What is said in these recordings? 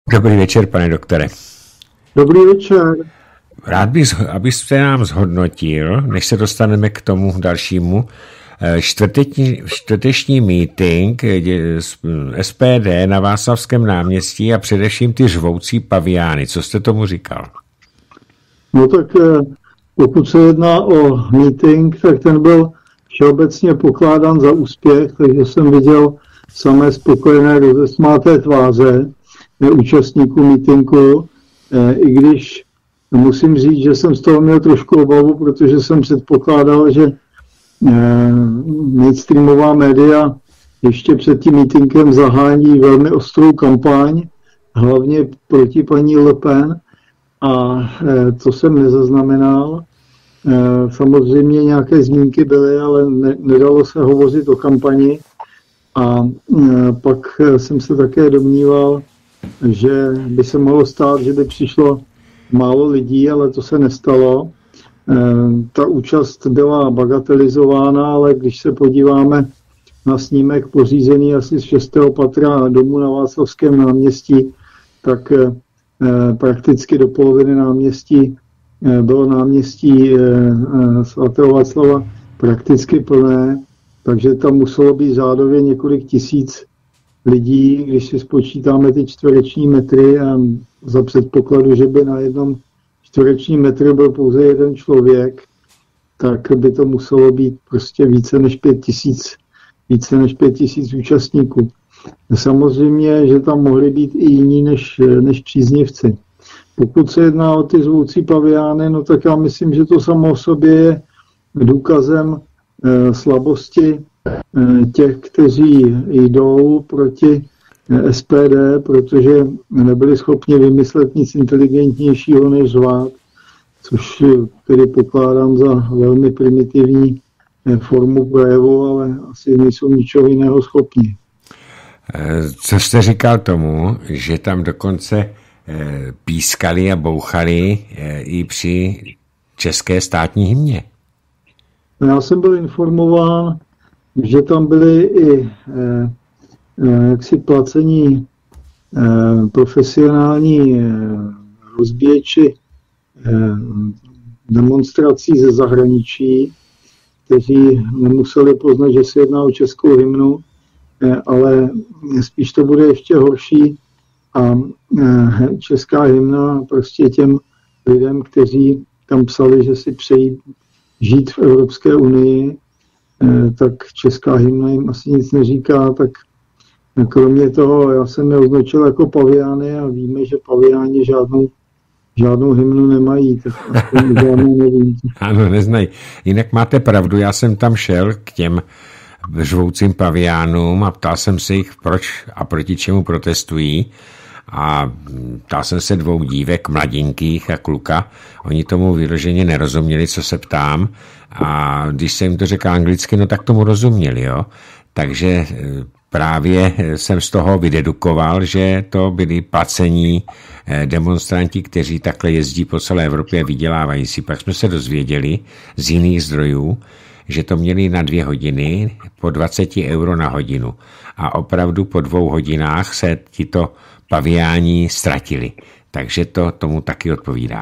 Dobrý večer, pane doktore. Dobrý večer. Rád bych, abyste nám zhodnotil, než se dostaneme k tomu dalšímu, čtvrteční meeting SPD na Václavském náměstí a především ty řvoucí paviány. Co jste tomu říkal? No tak pokud se jedná o meeting, tak ten byl všeobecně pokládán za úspěch, takže jsem viděl samé spokojené rozesmáté tváře účastníků meetingu, i když musím říct, že jsem z toho měl trošku obavu, protože jsem předpokládal, že mainstreamová média ještě před tím meetingem zahání velmi ostrou kampaň, hlavně proti paní Le Pen, a to jsem nezaznamenal. Samozřejmě nějaké zmínky byly, ale nedalo se hovořit o kampani. A pak jsem se také domníval, že by se mohlo stát, že by přišlo málo lidí, ale to se nestalo. Ta účast byla bagatelizována, ale když se podíváme na snímek pořízený asi z 6. patra domu na Václavském náměstí, tak prakticky do poloviny náměstí bylo náměstí svatého Václava prakticky plné, takže tam muselo být řádově několik tisíc lidí, když si spočítáme ty čtvereční metry a za předpokladu, že by na jednom čtverečním metru byl pouze jeden člověk, tak by to muselo být prostě více než 5 tisíc účastníků. Samozřejmě, že tam mohli být i jiní než příznivci. Pokud se jedná o ty zvoucí paviány, no tak já myslím, že to samo o sobě je důkazem slabosti těch, kteří jdou proti SPD, protože nebyli schopni vymyslet nic inteligentnějšího než řvát, což tedy pokládám za velmi primitivní formu projevu, ale asi nejsou ničeho jiného schopni. Co jste říkal tomu, že tam dokonce pískali a bouchali i při české státní hymně? Já jsem byl informován, že tam byli i jaksi placení profesionální rozbíječi demonstrací ze zahraničí, kteří nemuseli poznat, že se jedná o českou hymnu, ale spíš to bude ještě horší a česká hymna prostě těm lidem, kteří tam psali, že si přejí žít v Evropské unii, tak česká hymna jim asi nic neříká, tak kromě toho já jsem je označil jako paviány a víme, že paviáni žádnou hymnu nemají, tak žádnou nevím. Ano, neznají. Jinak máte pravdu, já jsem tam šel k těm řvoucím paviánům a ptal jsem se jich, proč a proti čemu protestují. A ptal jsem se 2 dívek, mladinkých a kluka. Oni tomu vyloženě nerozuměli, co se ptám. A když jsem jim to řekl anglicky, no tak tomu rozuměli, jo. Takže právě jsem z toho vydedukoval, že to byli placení demonstranti, kteří takhle jezdí po celé Evropě a vydělávají si. Pak jsme se dozvěděli z jiných zdrojů, že to měli na 2 hodiny po 20 euro na hodinu. A opravdu po 2 hodinách se tito paviáni ztratili. Takže to tomu taky odpovídá.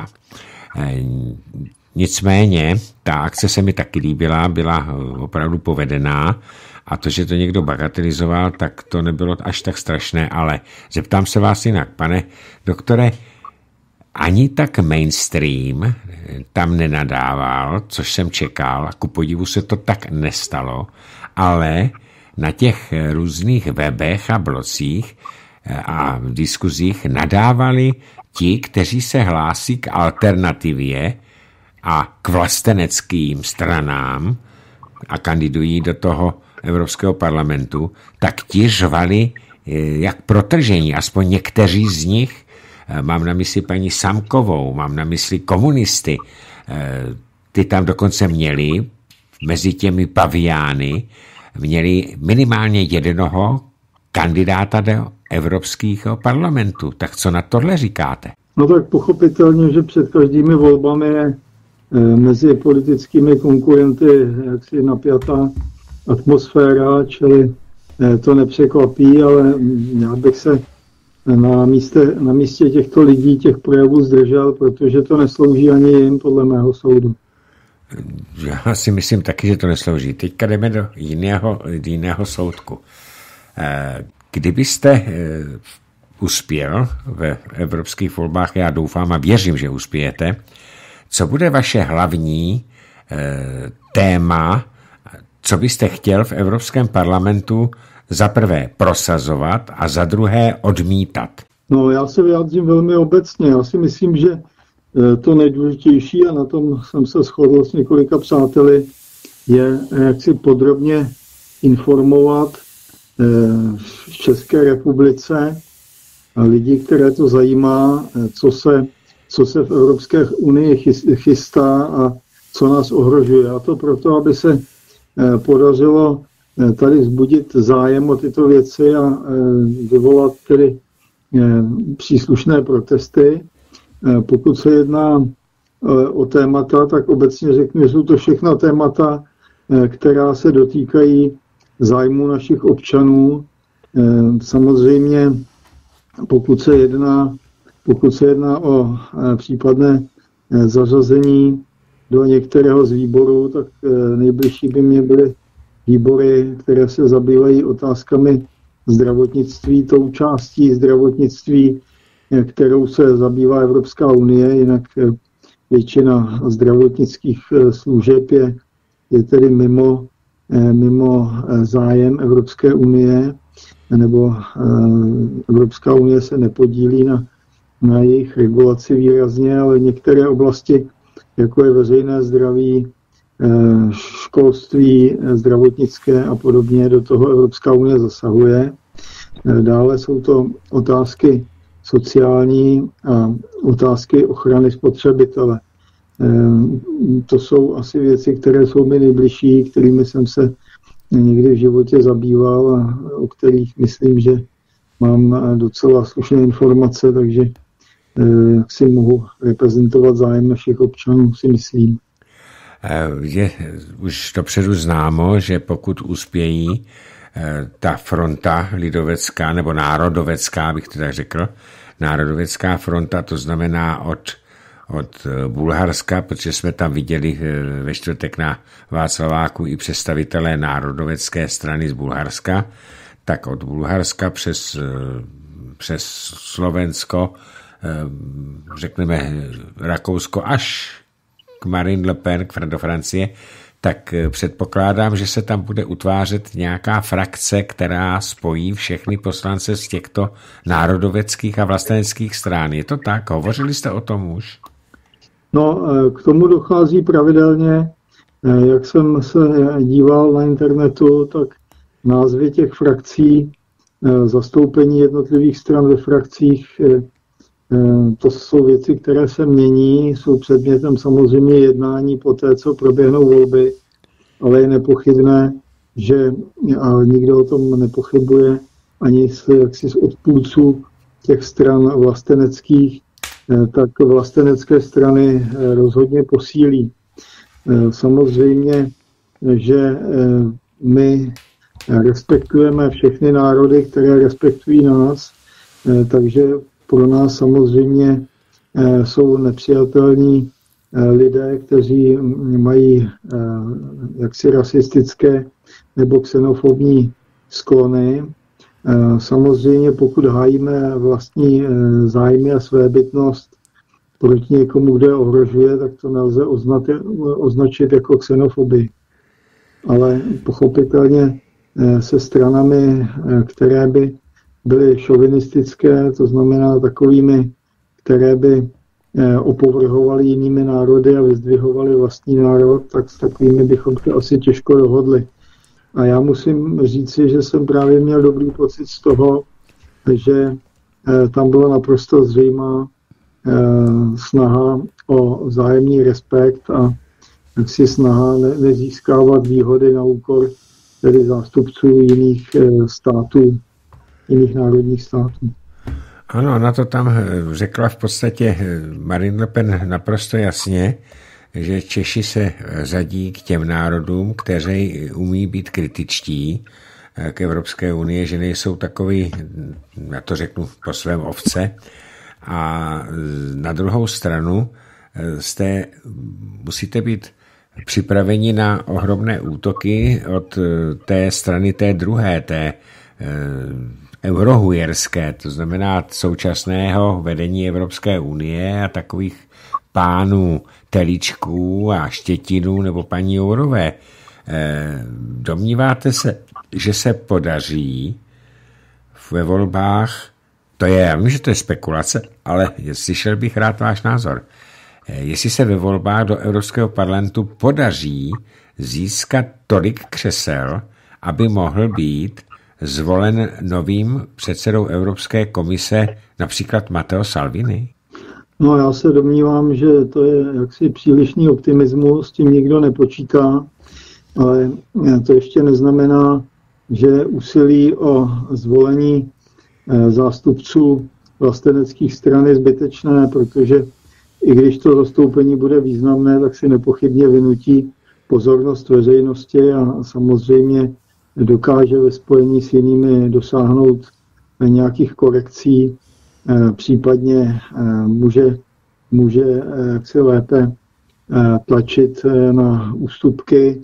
Nicméně, ta akce se mi taky líbila, byla opravdu povedená a to, že to někdo bagatelizoval, tak to nebylo až tak strašné, ale zeptám se vás jinak, pane doktore, ani tak mainstream tam nenadával, což jsem čekal, a ku podivu se to tak nestalo, ale na těch různých webech a blocích a v diskuzích nadávali ti, kteří se hlásí k alternativě a k vlasteneckým stranám a kandidují do toho Evropského parlamentu, tak ti řvali jak protržení, aspoň někteří z nich. Mám na mysli paní Samkovou, mám na mysli komunisty. Ty tam dokonce měli, mezi těmi paviány, měli minimálně jednoho kandidáta do Evropského parlamentu. Tak co na tohle říkáte? No tak pochopitelně, že před každými volbami je mezi politickými konkurenty jaksi napjatá atmosféra, čili to nepřekvapí, ale já bych se na místě těchto lidí těch projevů zdržel, protože to neslouží ani jim, podle mého soudu. Já si myslím taky, že to neslouží. Teďka jdeme do jiného soudku. Kdybyste uspěl ve evropských volbách, já doufám a věřím, že uspějete, co bude vaše hlavní téma, co byste chtěl v Evropském parlamentu za prvé prosazovat a za druhé odmítat? No, já se vyjádřím velmi obecně. Já si myslím, že to nejdůležitější, a na tom jsem se shodl s několika přáteli, je jak si podrobně informovat v České republice lidi, které to zajímá, co se v Evropské unii chystá a co nás ohrožuje. A to proto, aby se podařilo tady vzbudit zájem o tyto věci a vyvolat tedy příslušné protesty. Pokud se jedná o témata, tak obecně řeknu, že jsou to všechna témata, která se dotýkají zájmu našich občanů. Samozřejmě, pokud se jedná o případné zařazení do některého z výborů, tak nejbližší by mě byly výbory, které se zabývají otázkami zdravotnictví, tou částí zdravotnictví, kterou se zabývá Evropská unie, jinak většina zdravotnických služeb je tedy mimo zájem Evropské unie, nebo Evropská unie se nepodílí na jejich regulaci výrazně, ale některé oblasti, jako je veřejné zdraví, školství, zdravotnické a podobně, do toho Evropská unie zasahuje. Dále jsou to otázky sociální a otázky ochrany spotřebitele. To jsou asi věci, které jsou mi nejbližší, kterými jsem se někdy v životě zabýval a o kterých myslím, že mám docela slušné informace, takže si mohu reprezentovat zájem našich občanů, si myslím. Je už dopředu známo, že pokud uspějí ta fronta lidovecká nebo národovecká, bych to tak řekl, národovecká fronta, to znamená od Bulharska, protože jsme tam viděli ve čtvrtek na Václaváku i představitelé národovecké strany z Bulharska, tak od Bulharska přes Slovensko, řekneme Rakousko až k Marine Le Pen, do Francie, tak předpokládám, že se tam bude utvářet nějaká frakce, která spojí všechny poslance z těchto národoveckých a vlasteneckých stran. Je to tak? Hovořili jste o tom už? No, k tomu dochází pravidelně. Jak jsem se díval na internetu, tak názvy těch frakcí, zastoupení jednotlivých stran ve frakcích, to jsou věci, které se mění, jsou předmětem samozřejmě jednání po té, co proběhnou volby, ale je nepochybné, že a nikdo o tom nepochybuje ani z odpůrců těch stran vlasteneckých, tak vlastenecké strany rozhodně posílí. Samozřejmě, že my respektujeme všechny národy, které respektují nás, takže pro nás samozřejmě jsou nepřijatelní lidé, kteří mají jaksi rasistické nebo xenofobní sklony. Samozřejmě pokud hájíme vlastní zájmy a svébytnost proti někomu, kdo je ohrožuje, tak to nelze označit jako xenofobii. Ale pochopitelně se stranami, které by byly šovinistické, to znamená takovými, které by opovrhovaly jinými národy a vyzdvihovaly vlastní národ, tak s takovými bychom se asi těžko dohodli. A já musím říci, že jsem právě měl dobrý pocit z toho, že tam byla naprosto zřejmá snaha o vzájemný respekt a jaksi snaha nezískávat výhody na úkor tedy zástupců jiných států, jiných národních států. Ano, ona to tam řekla v podstatě Marine Le Pen naprosto jasně, že Češi se řadí k těm národům, kteří umí být kritičtí k Evropské unii, že nejsou takový, já to řeknu po svém ovce. A na druhou stranu musíte být připraveni na ohromné útoky od té strany té druhé, té eurohujerské, to znamená současného vedení Evropské unie a takových pánů Telíčků a Štětinů nebo paní Jourové. Domníváte se, že se podaří ve volbách, já vím, že to je spekulace, ale slyšel bych rád váš názor, jestli se ve volbách do Evropského parlamentu podaří získat tolik křesel, aby mohl být zvolen novým předsedou Evropské komise například Matteo Salvini? No, já se domnívám, že to je jaksi přílišný optimismus, s tím nikdo nepočítá, ale to ještě neznamená, že úsilí o zvolení zástupců vlasteneckých stran je zbytečné, protože i když to zastoupení bude významné, tak si nepochybně vynutí pozornost veřejnosti a samozřejmě dokáže ve spojení s jinými dosáhnout nějakých korekcí, případně může jaksi lépe tlačit na ústupky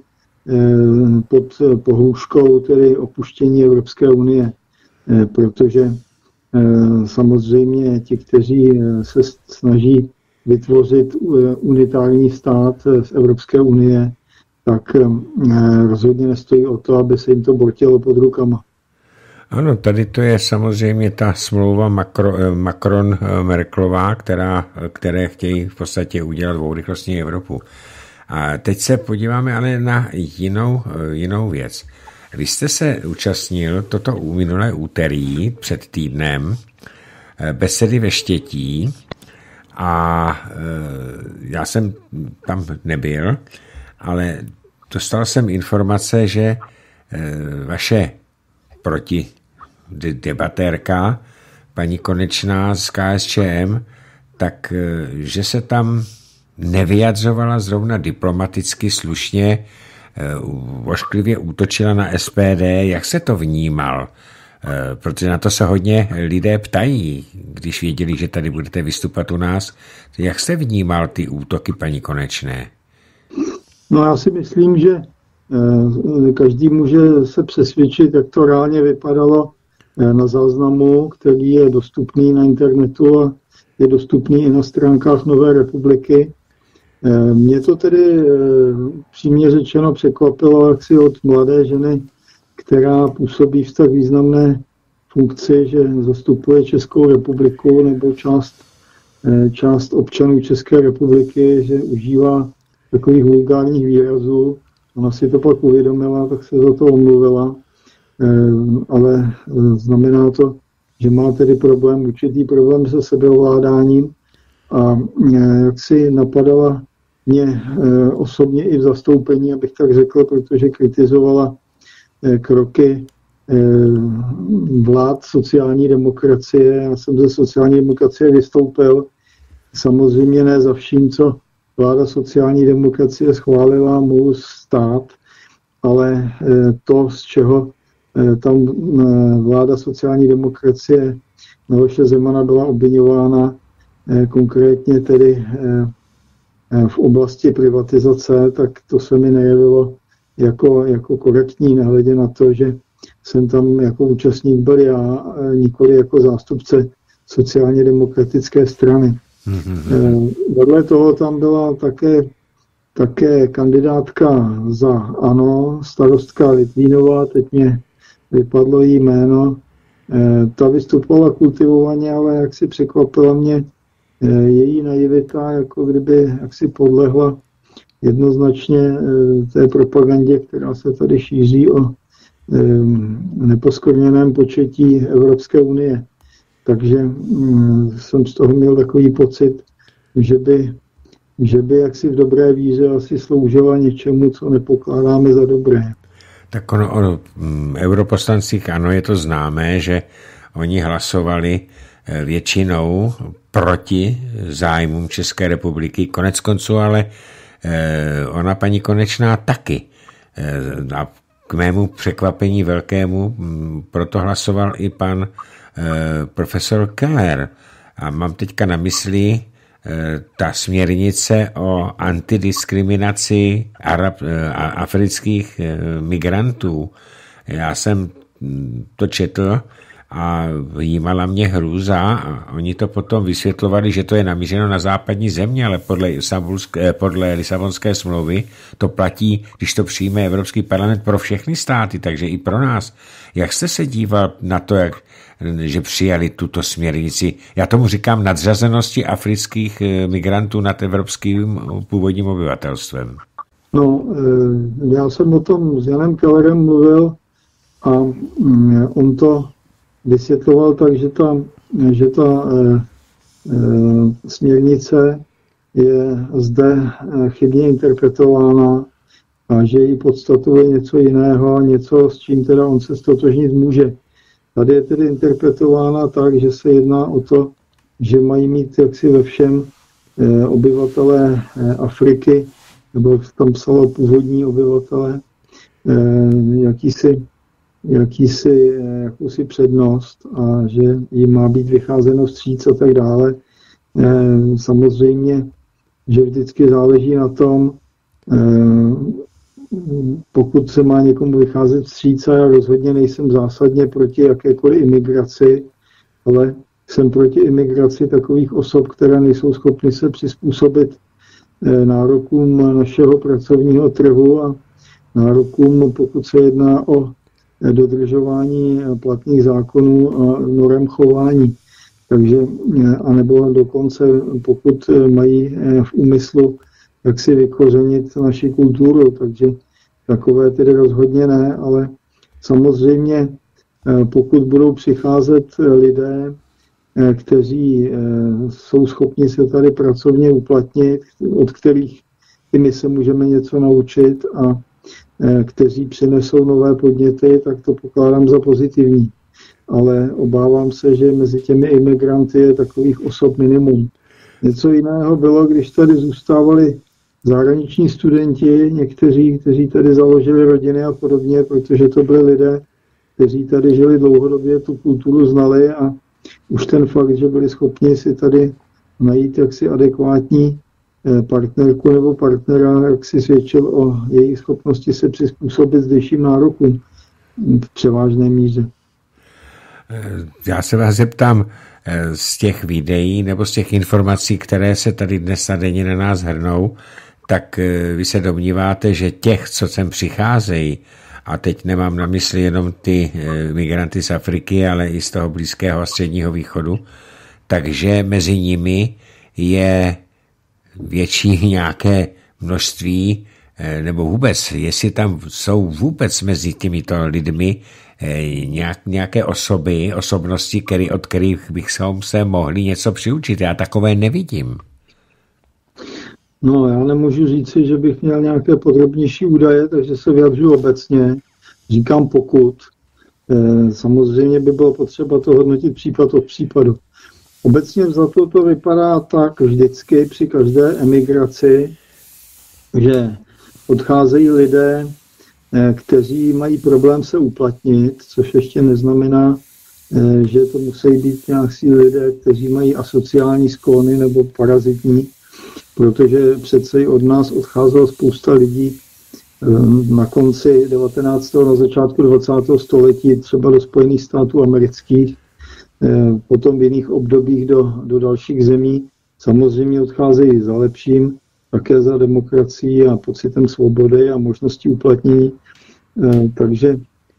pod pohrůžkou tedy opuštění Evropské unie, protože samozřejmě ti, kteří se snaží vytvořit unitární stát z Evropské unie, tak rozhodně nestojí o to, aby se jim to bortilo pod rukama. Ano, tady to je samozřejmě ta smlouva Macron-Merkelová, které chtějí v podstatě udělat dvourychlostní Evropu. A teď se podíváme ale na jinou věc. Vy jste se účastnil toto minulé úterý před týdnem besedy ve Štětí a já jsem tam nebyl, ale dostal jsem informace, že vaše protidebatérka, paní Konečná z KSČM, tak že se tam nevyjadřovala zrovna diplomaticky slušně, ošklivě útočila na SPD. Jak se to vnímal? Protože na to se hodně lidé ptají, když věděli, že tady budete vystupovat u nás. Jak jste vnímal ty útoky paní Konečné? No, já si myslím, že každý může se přesvědčit, jak to reálně vypadalo na záznamu, který je dostupný na internetu a je dostupný i na stránkách Nové republiky. Mě to tedy přímě řečeno překvapilo, jak si od mladé ženy, která působí v tak významné funkci, že zastupuje Českou republiku nebo část občanů České republiky, že užívá takových vulgárních výrazů. Ona si to pak uvědomila, tak se za to omluvila, ale znamená to, že má tedy určitý problém se sebeovládáním a jak si napadala mě osobně i v zastoupení, abych tak řekl, protože kritizovala kroky vlád sociální demokracie. Já jsem ze sociální demokracie vystoupil, samozřejmě ne za vším, co vláda sociální demokracie schválila, mohu stát, ale to, z čeho tam vláda sociální demokracie Miloše Zemana byla obviňována, konkrétně tedy v oblasti privatizace, tak to se mi nejevilo jako korektní, nehledě na to, že jsem tam jako účastník byl já, nikoli jako zástupce sociálně demokratické strany. Vedle toho tam byla také kandidátka za ANO, starostka Litvínová, teď mě vypadlo jí jméno. Ta vystupovala kultivovaně, ale jak si překvapila mě její naivita, jako kdyby jaksi podlehla jednoznačně té propagandě, která se tady šíří o neposkorněném početí Evropské unie. Takže jsem z toho měl takový pocit, že by jaksi v dobré víře asi sloužila něčemu, co nepokládáme za dobré. Tak o europoslancích, ano, je to známé, že oni hlasovali většinou proti zájmům České republiky. Koneckonců ale ona paní Konečná taky. A k mému překvapení velkému proto hlasoval i pan profesor Keller. A mám teďka na mysli ta směrnice o antidiskriminaci afrických migrantů. Já jsem to četl a jímala mě hrůza a oni to potom vysvětlovali, že to je namířeno na západní země, ale podle Lisabonské smlouvy to platí, když to přijme Evropský parlament pro všechny státy, takže i pro nás. Jak jste se díval na to, že přijali tuto směrnici? Já tomu říkám nadřazenosti afrických migrantů nad evropským původním obyvatelstvem. No, já jsem o tom s Janem Kellerem mluvil a on to vysvětloval tak, že ta směrnice je zde chybně interpretována a že její podstatou je něco jiného, něco, s čím teda on se ztotožnit může. Tady je tedy interpretována tak, že se jedná o to, že mají mít jaksi ve všem obyvatelé Afriky, nebo tam psalo původní obyvatelé, jakousi přednost a že jim má být vycházeno vstříc a tak dále. Samozřejmě, že vždycky záleží na tom, pokud se má někomu vycházet vstříc, a já rozhodně nejsem zásadně proti jakékoliv imigraci, ale jsem proti imigraci takových osob, které nejsou schopny se přizpůsobit nárokům našeho pracovního trhu a nárokům, pokud se jedná o dodržování platných zákonů a norem chování. Takže, anebo dokonce, pokud mají v úmyslu jak si vykořenit naši kulturu, takže takové tedy rozhodně ne, ale samozřejmě pokud budou přicházet lidé, kteří jsou schopni se tady pracovně uplatnit, od kterých i my se můžeme něco naučit a kteří přinesou nové podněty, tak to pokládám za pozitivní. Ale obávám se, že mezi těmi imigranty je takových osob minimum. Něco jiného bylo, když tady zůstávali zahraniční studenti, někteří, kteří tady založili rodiny a podobně, protože to byli lidé, kteří tady žili dlouhodobě, tu kulturu znali a už ten fakt, že byli schopni si tady najít jaksi adekvátní partnerku nebo partnera, jak si svědčil o jejich schopnosti se přizpůsobit zdejším nárokům v převážné míře. Já se vás zeptám, z těch videí nebo z těch informací, které se tady dnes a denně na nás hrnou, tak vy se domníváte, že těch, co sem přicházejí, a teď nemám na mysli jenom ty migranty z Afriky, ale i z toho Blízkého a Středního východu, takže mezi nimi je větší nějaké množství, nebo vůbec, jestli tam jsou vůbec mezi těmito lidmi nějaké osobnosti, od kterých bychom se mohli něco přiučit. Já takové nevidím. No, já nemůžu říci, že bych měl nějaké podrobnější údaje, takže se vyjadřuji obecně. Říkám pokud. Samozřejmě by bylo potřeba to hodnotit případ od případu. Obecně vzato to vypadá tak vždycky při každé emigraci, že odcházejí lidé, kteří mají problém se uplatnit, což ještě neznamená, že to musí být nějaký lidé, kteří mají asociální sklony nebo parazitní, protože přece i od nás odcházela spousta lidí na konci 19. na začátku 20. století, třeba do Spojených států amerických, potom v jiných obdobích do dalších zemí. Samozřejmě odcházejí za lepším, také za demokracií a pocitem svobody a možností uplatnění. Takže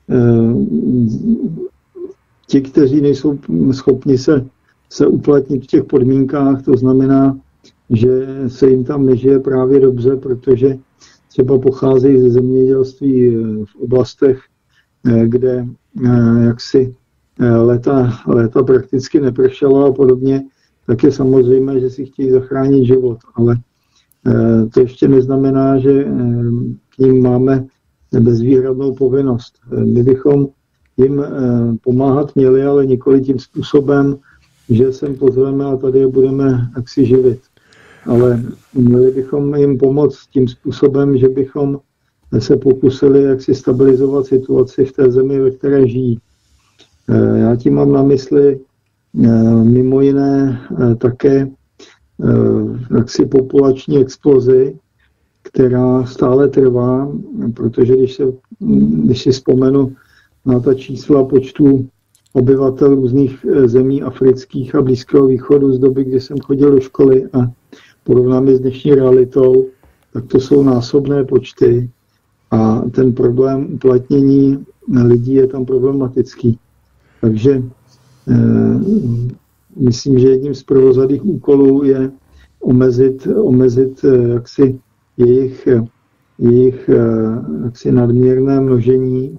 ti, kteří nejsou schopni se uplatnit v těch podmínkách, to znamená, že se jim tam nežije právě dobře, protože třeba pocházejí ze zemědělství v oblastech, kde jaksi léta prakticky nepršelo a podobně, tak je samozřejmé, že si chtějí zachránit život. Ale to ještě neznamená, že k ním máme bezvýhradnou povinnost. My bychom jim pomáhat měli, ale nikoli tím způsobem, že sem pozveme a tady je budeme jaksi živit. Ale měli bychom jim pomoct tím způsobem, že bychom se pokusili jak si stabilizovat situaci v té zemi, ve které žijí. Já tím mám na mysli mimo jiné také jaksi populační explozi, která stále trvá, protože když si vzpomenu na ta čísla počtu obyvatel různých zemí afrických a Blízkého východu z doby, kdy jsem chodil do školy a porovnám je s dnešní realitou, tak to jsou násobné počty a ten problém uplatnění lidí je tam problematický. Takže myslím, že jedním z prvozadých úkolů je omezit jaksi jejich jaksi nadměrné množení.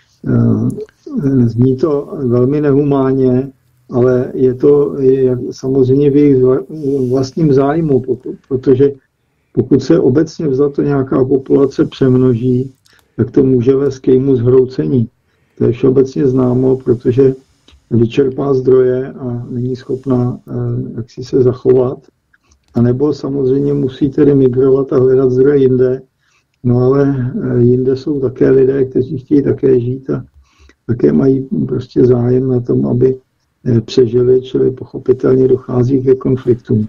Zní to velmi nehumánně, ale je to samozřejmě v jejich vlastním zájmu, protože pokud se obecně vzato nějaká populace přemnoží, tak to může vést k jejímu zhroucení. To je všeobecně známo, protože vyčerpá zdroje a není schopná jaksi se zachovat. A nebo samozřejmě musí tedy migrovat a hledat zdroje jinde. No ale jinde jsou také lidé, kteří chtějí také žít a také mají prostě zájem na tom, aby přežili, čili pochopitelně dochází ke konfliktům.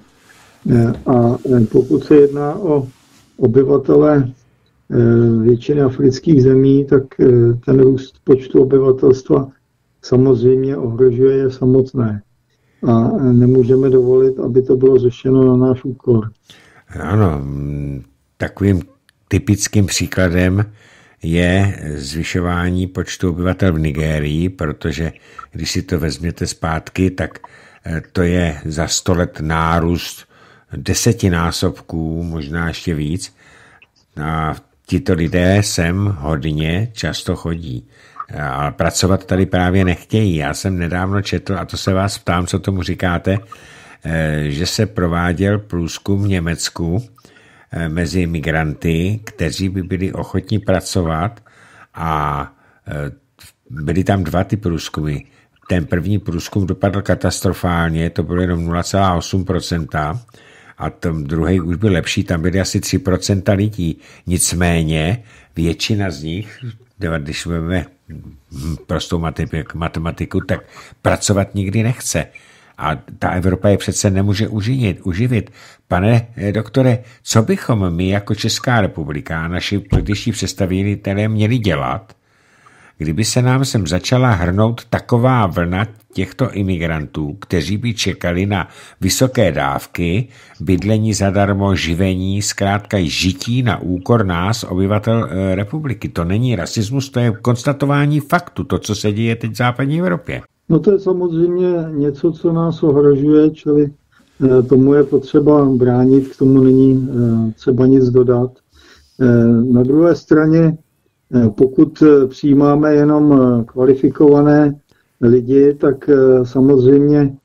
A pokud se jedná o obyvatele většiny afrických zemí, tak ten růst počtu obyvatelstva samozřejmě ohrožuje je samotné. A nemůžeme dovolit, aby to bylo řešeno na náš úkor. Ano, takovým typickým příkladem je zvyšování počtu obyvatel v Nigérii, protože když si to vezměte zpátky, tak to je za 100 let nárůst 10násobků, možná ještě víc. A tito lidé sem hodně často chodí. Ale pracovat tady právě nechtějí. Já jsem nedávno četl, a to se vás ptám, co tomu říkáte, že se prováděl průzkum v Německu mezi migranty, kteří by byli ochotní pracovat, a byly tam 2 ty průzkumy. Ten první průzkum dopadl katastrofálně, to bylo jenom 0,8%, a ten druhý už byl lepší, tam byly asi 3% lidí. Nicméně většina z nich, když máme prostou matematiku, tak pracovat nikdy nechce. A ta Evropa je přece nemůže uživit. Pane doktore, co bychom my jako Česká republika a naši političtí představitelé měli dělat, kdyby se nám sem začala hrnout taková vlna těchto imigrantů, kteří by čekali na vysoké dávky, bydlení zadarmo, živení, zkrátka žití na úkor nás, obyvatel republiky. To není rasismus, to je konstatování faktu, to, co se děje teď v západní Evropě. No to je samozřejmě něco, co nás ohrožuje, čili tomu je potřeba bránit, k tomu není třeba nic dodat. Na druhé straně, pokud přijímáme jenom kvalifikované lidi, tak samozřejmě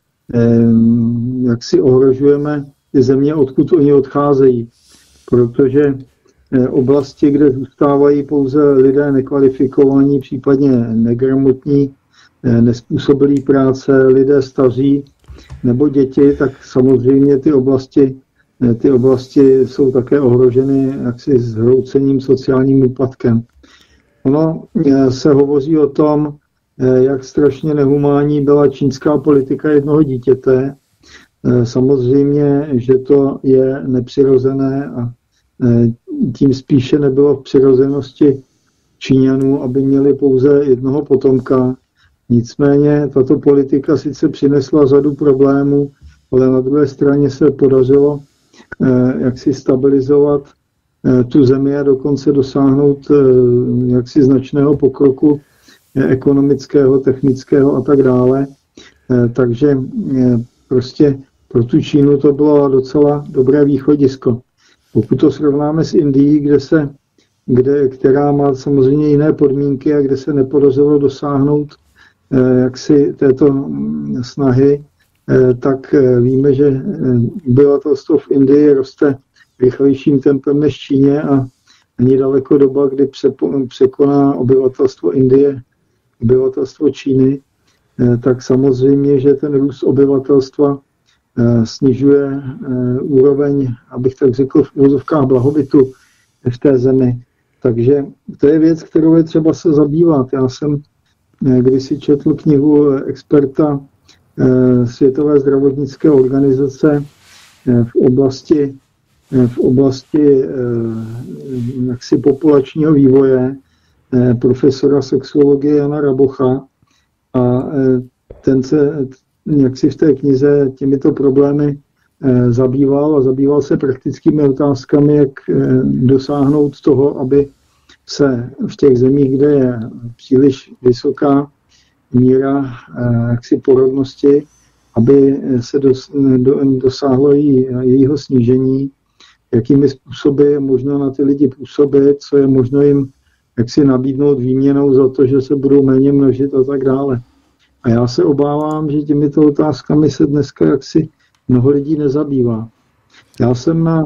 jak si ohrožujeme ty země, odkud oni odcházejí. Protože oblasti, kde zůstávají pouze lidé nekvalifikovaní, případně negramotní, nespůsobilí práce, lidé staří nebo děti, tak samozřejmě ty oblasti jsou také ohroženy jaksi zhroucením, sociálním úpadkem. Ono se hovoří o tom, jak strašně nehumánní byla čínská politika jednoho dítěte. Samozřejmě, že to je nepřirozené a tím spíše nebylo v přirozenosti Číňanů, aby měli pouze jednoho potomka. Nicméně tato politika sice přinesla řadu problémů, ale na druhé straně se podařilo jaksi stabilizovat tu zemi a dokonce dosáhnout jaksi značného pokroku ekonomického, technického a tak dále. Takže prostě pro tu Čínu to bylo docela dobré východisko. Pokud to srovnáme s Indií, která má samozřejmě jiné podmínky a kde se nepodařilo dosáhnout jaksi této snahy, tak víme, že obyvatelstvo v Indii roste rychlejším tempem než Číně a není daleko doba, kdy překoná obyvatelstvo Indie obyvatelstvo Číny, tak samozřejmě, že ten růst obyvatelstva snižuje úroveň, abych tak řekl, v úvozovkách blahobytu v té zemi. Takže to je věc, kterou je třeba se zabývat. Já jsem kdysi četl knihu experta Světové zdravotnické organizace v oblasti jaksi populačního vývoje profesora sexuologie Jana Rabocha a ten se jaksi v té knize těmito problémy zabýval se praktickými otázkami, jak dosáhnout toho, aby se v těch zemích, kde je příliš vysoká míra jaksi porodnosti, aby se dosáhlo jejího snížení, jakými způsoby je možno na ty lidi působit, co je možno jim jaksi nabídnout výměnou za to, že se budou méně množit a tak dále. A já se obávám, že těmito otázkami se dneska jaksi mnoho lidí nezabývá. Já jsem na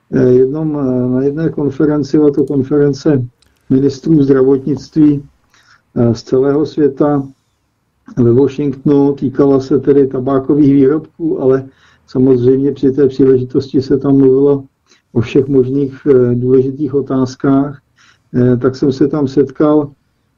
jedné konferenci, a to konference ministrů zdravotnictví z celého světa ve Washingtonu, týkala se tedy tabákových výrobků, ale samozřejmě při té příležitosti se tam mluvilo o všech možných důležitých otázkách, tak jsem se tam setkal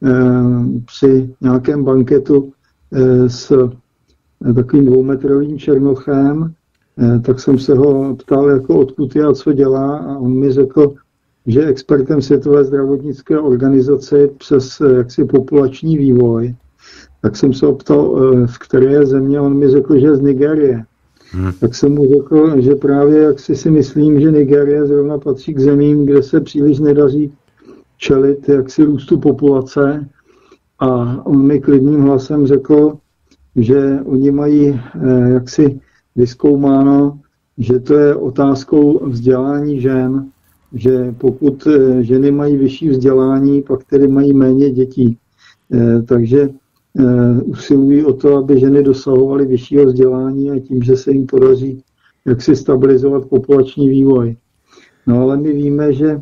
při nějakém banketu s takovým 2metrovým černochem, tak jsem se ho ptal, jako odkud je a co dělá, a on mi řekl, že je expertem Světové zdravotnické organizace přes jaksi populační vývoj. Tak jsem se ho ptal, v které země, on mi řekl, že je z Nigérie. Tak jsem mu řekl, že právě jaksi si myslím, že Nigérie zrovna patří k zemím, kde se příliš nedaří čelit jaksi růstu populace, a on mi klidným hlasem řekl, že oni mají jaksi vyzkoumáno, že to je otázkou vzdělání žen, že pokud ženy mají vyšší vzdělání, pak tedy mají méně dětí. Takže usilují o to, aby ženy dosahovaly vyššího vzdělání a tím, že se jim podaří jaksi stabilizovat populační vývoj. No ale my víme, že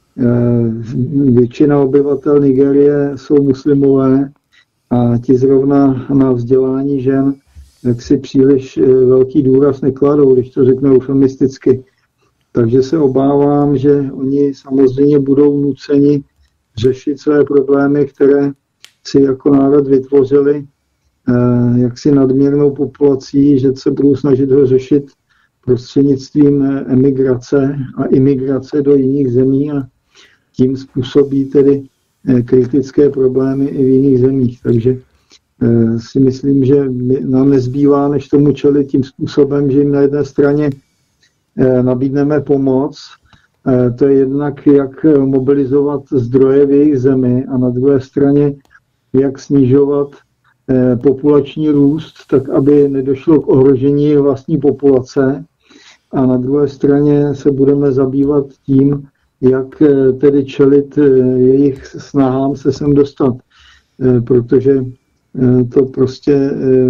většina obyvatel Nigérie jsou muslimové a ti zrovna na vzdělání žen jaksi příliš velký důraz nekladou, když to řeknu eufemisticky. Takže se obávám, že oni samozřejmě budou nuceni řešit své problémy, které si jako národ vytvořili jaksi nadměrnou populací, že se budou snažit ho řešit prostřednictvím emigrace a imigrace do jiných zemí a tím způsobí tedy kritické problémy i v jiných zemích. Takže si myslím, že nám nezbývá, než tomu čelit tím způsobem, že jim na jedné straně nabídneme pomoc, to je jednak, jak mobilizovat zdroje v jejich zemi, a na druhé straně, jak snižovat populační růst, tak aby nedošlo k ohrožení vlastní populace, a na druhé straně se budeme zabývat tím, jak tedy čelit jejich snahám se sem dostat, protože to prostě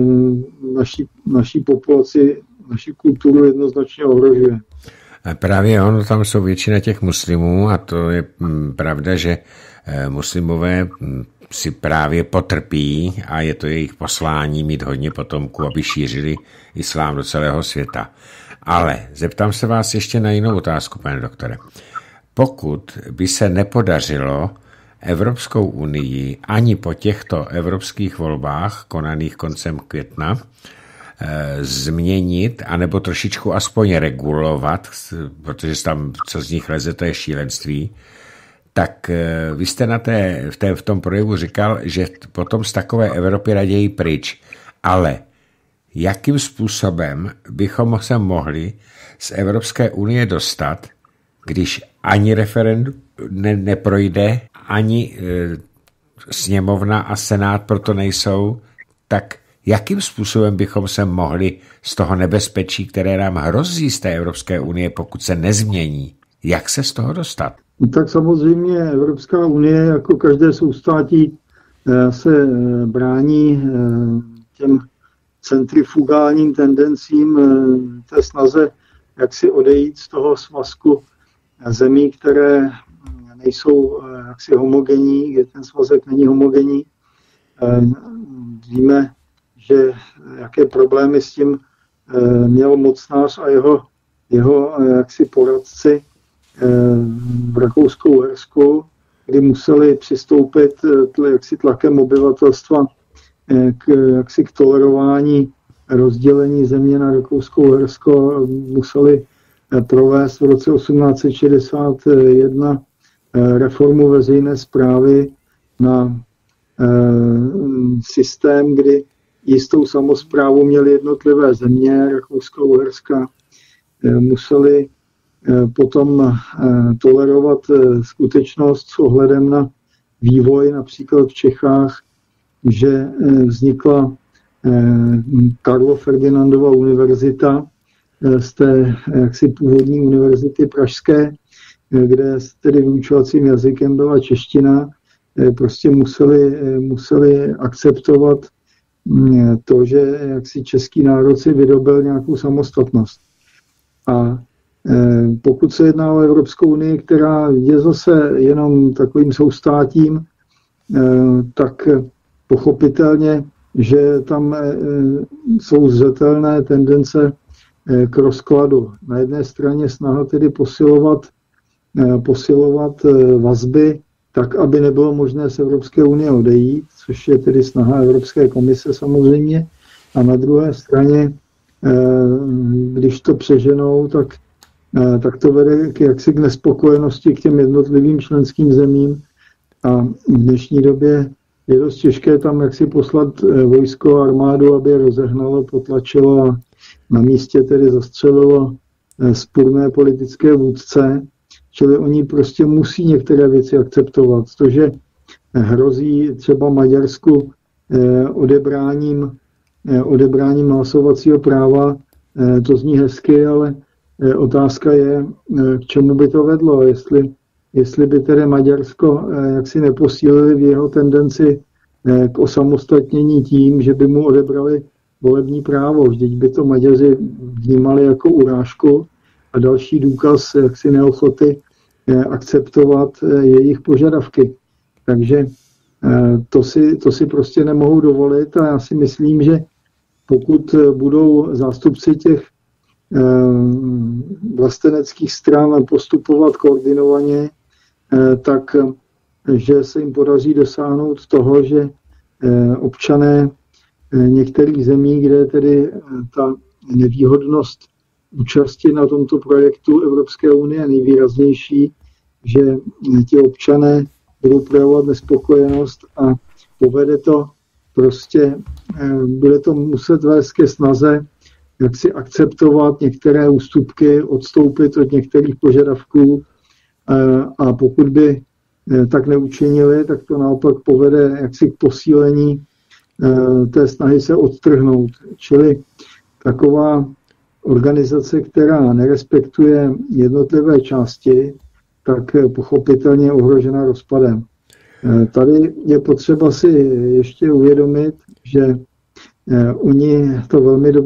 naší populaci, naši kulturu jednoznačně ohrožuje. Právě ono, tam jsou většina těch muslimů, a to je pravda, že muslimové si právě potrpí a je to jejich poslání mít hodně potomků, aby šířili islám do celého světa. Ale zeptám se vás ještě na jinou otázku, pane doktore. Pokud by se nepodařilo Evropskou unii ani po těchto evropských volbách, konaných koncem května, změnit, anebo trošičku aspoň regulovat, protože tam, co z nich leze, to je šílenství, tak vy jste v tom projevu říkal, že potom z takové Evropy raději pryč. Ale jakým způsobem bychom se mohli z Evropské unie dostat, když ani referendum neprojde, ani sněmovna a senát proto nejsou, tak jakým způsobem bychom se mohli z toho nebezpečí, které nám hrozí z té Evropské unie, pokud se nezmění, jak se z toho dostat? Tak samozřejmě Evropská unie, jako každé soustátí, se brání těm centrifugálním tendencím, té snaze, jak si odejít z toho svazku zemí, které nejsou jaksi homogenní, kde ten svazek není homogenní. Víme, že jaké problémy s tím měl mocnář a jeho jaksi poradci v Rakousku-Uhersku, kdy museli přistoupit jaksi tlakem obyvatelstva k tolerování rozdělení země na Rakousko-Uhersko, museli provést v roce 1861 reformu veřejné správy na systém, kdy jistou samosprávu měly jednotlivé země Rakousko-Uherska. Museli potom tolerovat skutečnost s ohledem na vývoj například v Čechách, že vznikla Karlo Ferdinandova univerzita z té jaksi původní univerzity pražské, kde tedy vyučovacím jazykem byla čeština. Prostě museli akceptovat to, že jaksi český národ si vydobil nějakou samostatnost. A pokud se jedná o Evropskou unii, která je zase jenom takovým soustátím, tak pochopitelně, že tam jsou zřetelné tendence k rozkladu. Na jedné straně snaha tedy posilovat vazby tak, aby nebylo možné z Evropské unie odejít, což je tedy snaha Evropské komise samozřejmě. A na druhé straně, když to přeženou, tak to vede jaksi k nespokojenosti k těm jednotlivým členským zemím. A v dnešní době je dost těžké tam jaksi poslat vojsko a armádu, aby je rozehnalo, potlačilo a na místě tedy zastřelilo spurné politické vůdce. Čili oni prostě musí některé věci akceptovat. To, že hrozí třeba Maďarsku odebráním hlasovacího práva, to zní hezky, ale otázka je, k čemu by to vedlo. Jestli by tedy Maďarsko jaksi neposílili v jeho tendenci k osamostatnění tím, že by mu odebrali volební právo. Vždyť by to Maďaři vnímali jako urážku a další důkaz jaksi neochoty akceptovat jejich požadavky. Takže to si prostě nemohou dovolit a já si myslím, že pokud budou zástupci těch vlasteneckých stran postupovat koordinovaně, tak že se jim podaří dosáhnout toho, že občané některých zemí, kde tedy ta nevýhodnost účasti na tomto projektu Evropské unie je nejvýraznější, že ti občané budou projevovat nespokojenost a povede to prostě, bude to muset vést ke snaze, jak si akceptovat některé ústupky, odstoupit od některých požadavků a pokud by tak neučinili, tak to naopak povede jaksi k posílení té snahy se odtrhnout. Čili taková organizace, která nerespektuje jednotlivé části, tak pochopitelně je ohrožena rozpadem. Tady je potřeba si ještě uvědomit, že oni to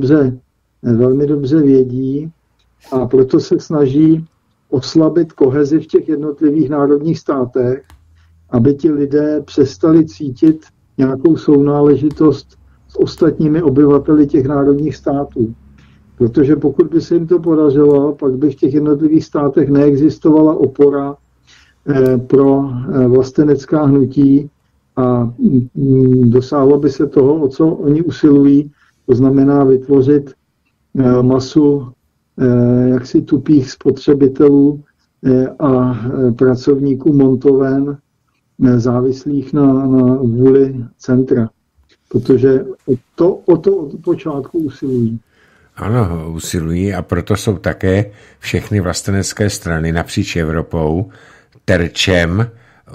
velmi dobře vědí a proto se snaží oslabit kohezi v těch jednotlivých národních státech, aby ti lidé přestali cítit nějakou sounáležitost s ostatními obyvateli těch národních států. Protože pokud by se jim to podařilo, pak by v těch jednotlivých státech neexistovala opora pro vlastenecká hnutí a dosáhlo by se toho, o co oni usilují, to znamená vytvořit masu jaksi tupých spotřebitelů a pracovníků montoven závislých na vůli centra. Protože o to od počátku usilují. Ano, usilují a proto jsou také všechny vlastenecké strany napříč Evropou terčem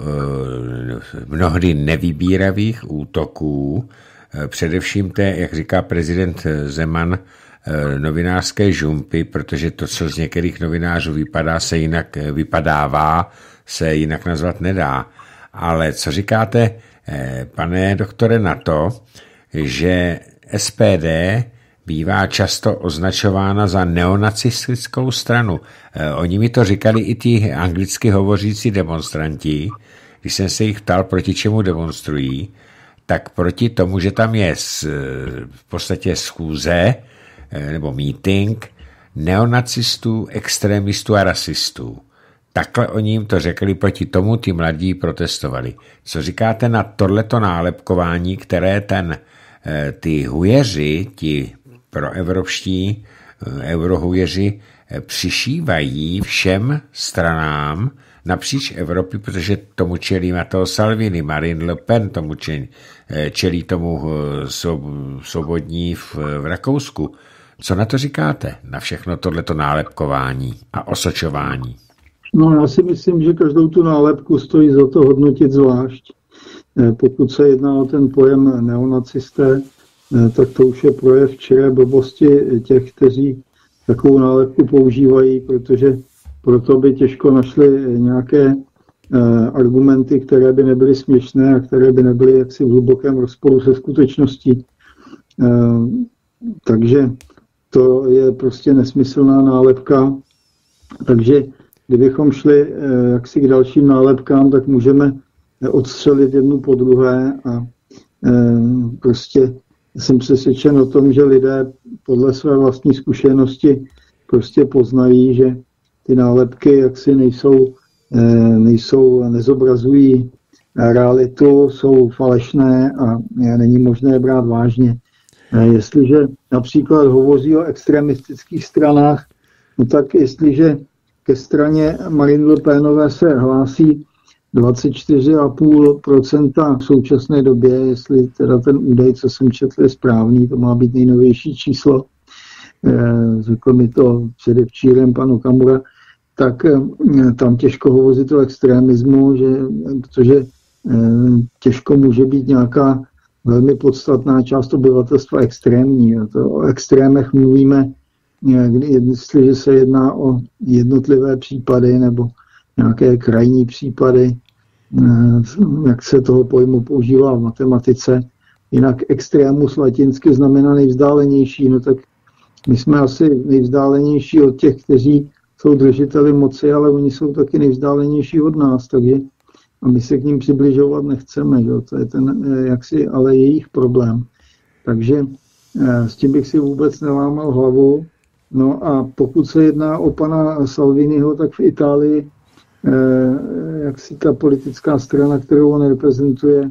mnohdy nevybíravých útoků, především té, jak říká prezident Zeman, novinářské žumpy, protože to, co z některých novinářů vypadává, se jinak nazvat nedá. Ale co říkáte, pane doktore, na to, že SPD bývá často označována za neonacistickou stranu. Oni mi to říkali i ti anglicky hovořící demonstranti, když jsem se jich ptal, proti čemu demonstrují, tak proti tomu, že tam je v podstatě schůze nebo meeting neonacistů, extrémistů a rasistů. takhle oni jim to řekli, proti tomu ty mladí protestovali. Co říkáte na tohleto nálepkování, které ty hujeři, ti proevropští eurohujeři přišívají všem stranám napříč Evropy, protože tomu čelí Matteo Salvini, Marine Le Pen, tomu čelí tomu svobodní v Rakousku. Co na to říkáte, na všechno tohleto nálepkování a osočování? No, já si myslím, že každou tu nálepku stojí za to hodnotit zvlášť. Pokud se jedná o ten pojem neonacisté, tak to už je projev čiré blbosti těch, kteří takovou nálepku používají, protože proto by těžko našli nějaké argumenty, které by nebyly směšné a které by nebyly jaksi v hlubokém rozporu se skutečností. Takže to je prostě nesmyslná nálepka. Takže kdybychom šli jaksi k dalším nálepkám, tak můžeme odstřelit jednu po druhé a prostě jsem přesvědčen o tom, že lidé podle své vlastní zkušenosti prostě poznají, že ty nálepky jaksi nezobrazují realitu, jsou falešné a není možné je brát vážně. Jestliže například hovoří o extremistických stranách, no tak jestliže ke straně Marine Le Penové se hlásí 24,5% v současné době, jestli teda ten údaj, co jsem četl, je správný, to má být nejnovější číslo, řekl mi to předevčírem pan Okamura, tak tam těžko hovořit o extremismu, protože těžko může být nějaká velmi podstatná část obyvatelstva extrémní. A to o extrémech mluvíme, jestliže se jedná o jednotlivé případy nebo nějaké krajní případy, jak se toho pojmu používá v matematice. Jinak extrémus latinsky znamená nejvzdálenější, no tak my jsme asi nejvzdálenější od těch, kteří jsou držiteli moci, ale oni jsou taky nejvzdálenější od nás, takže a my se k ním přibližovat nechceme, že? To je ten jaksi ale jejich problém. Takže s tím bych si vůbec nelámal hlavu. No a pokud se jedná o pana Salviniho, tak v Itálii jaksi ta politická strana, kterou on reprezentuje,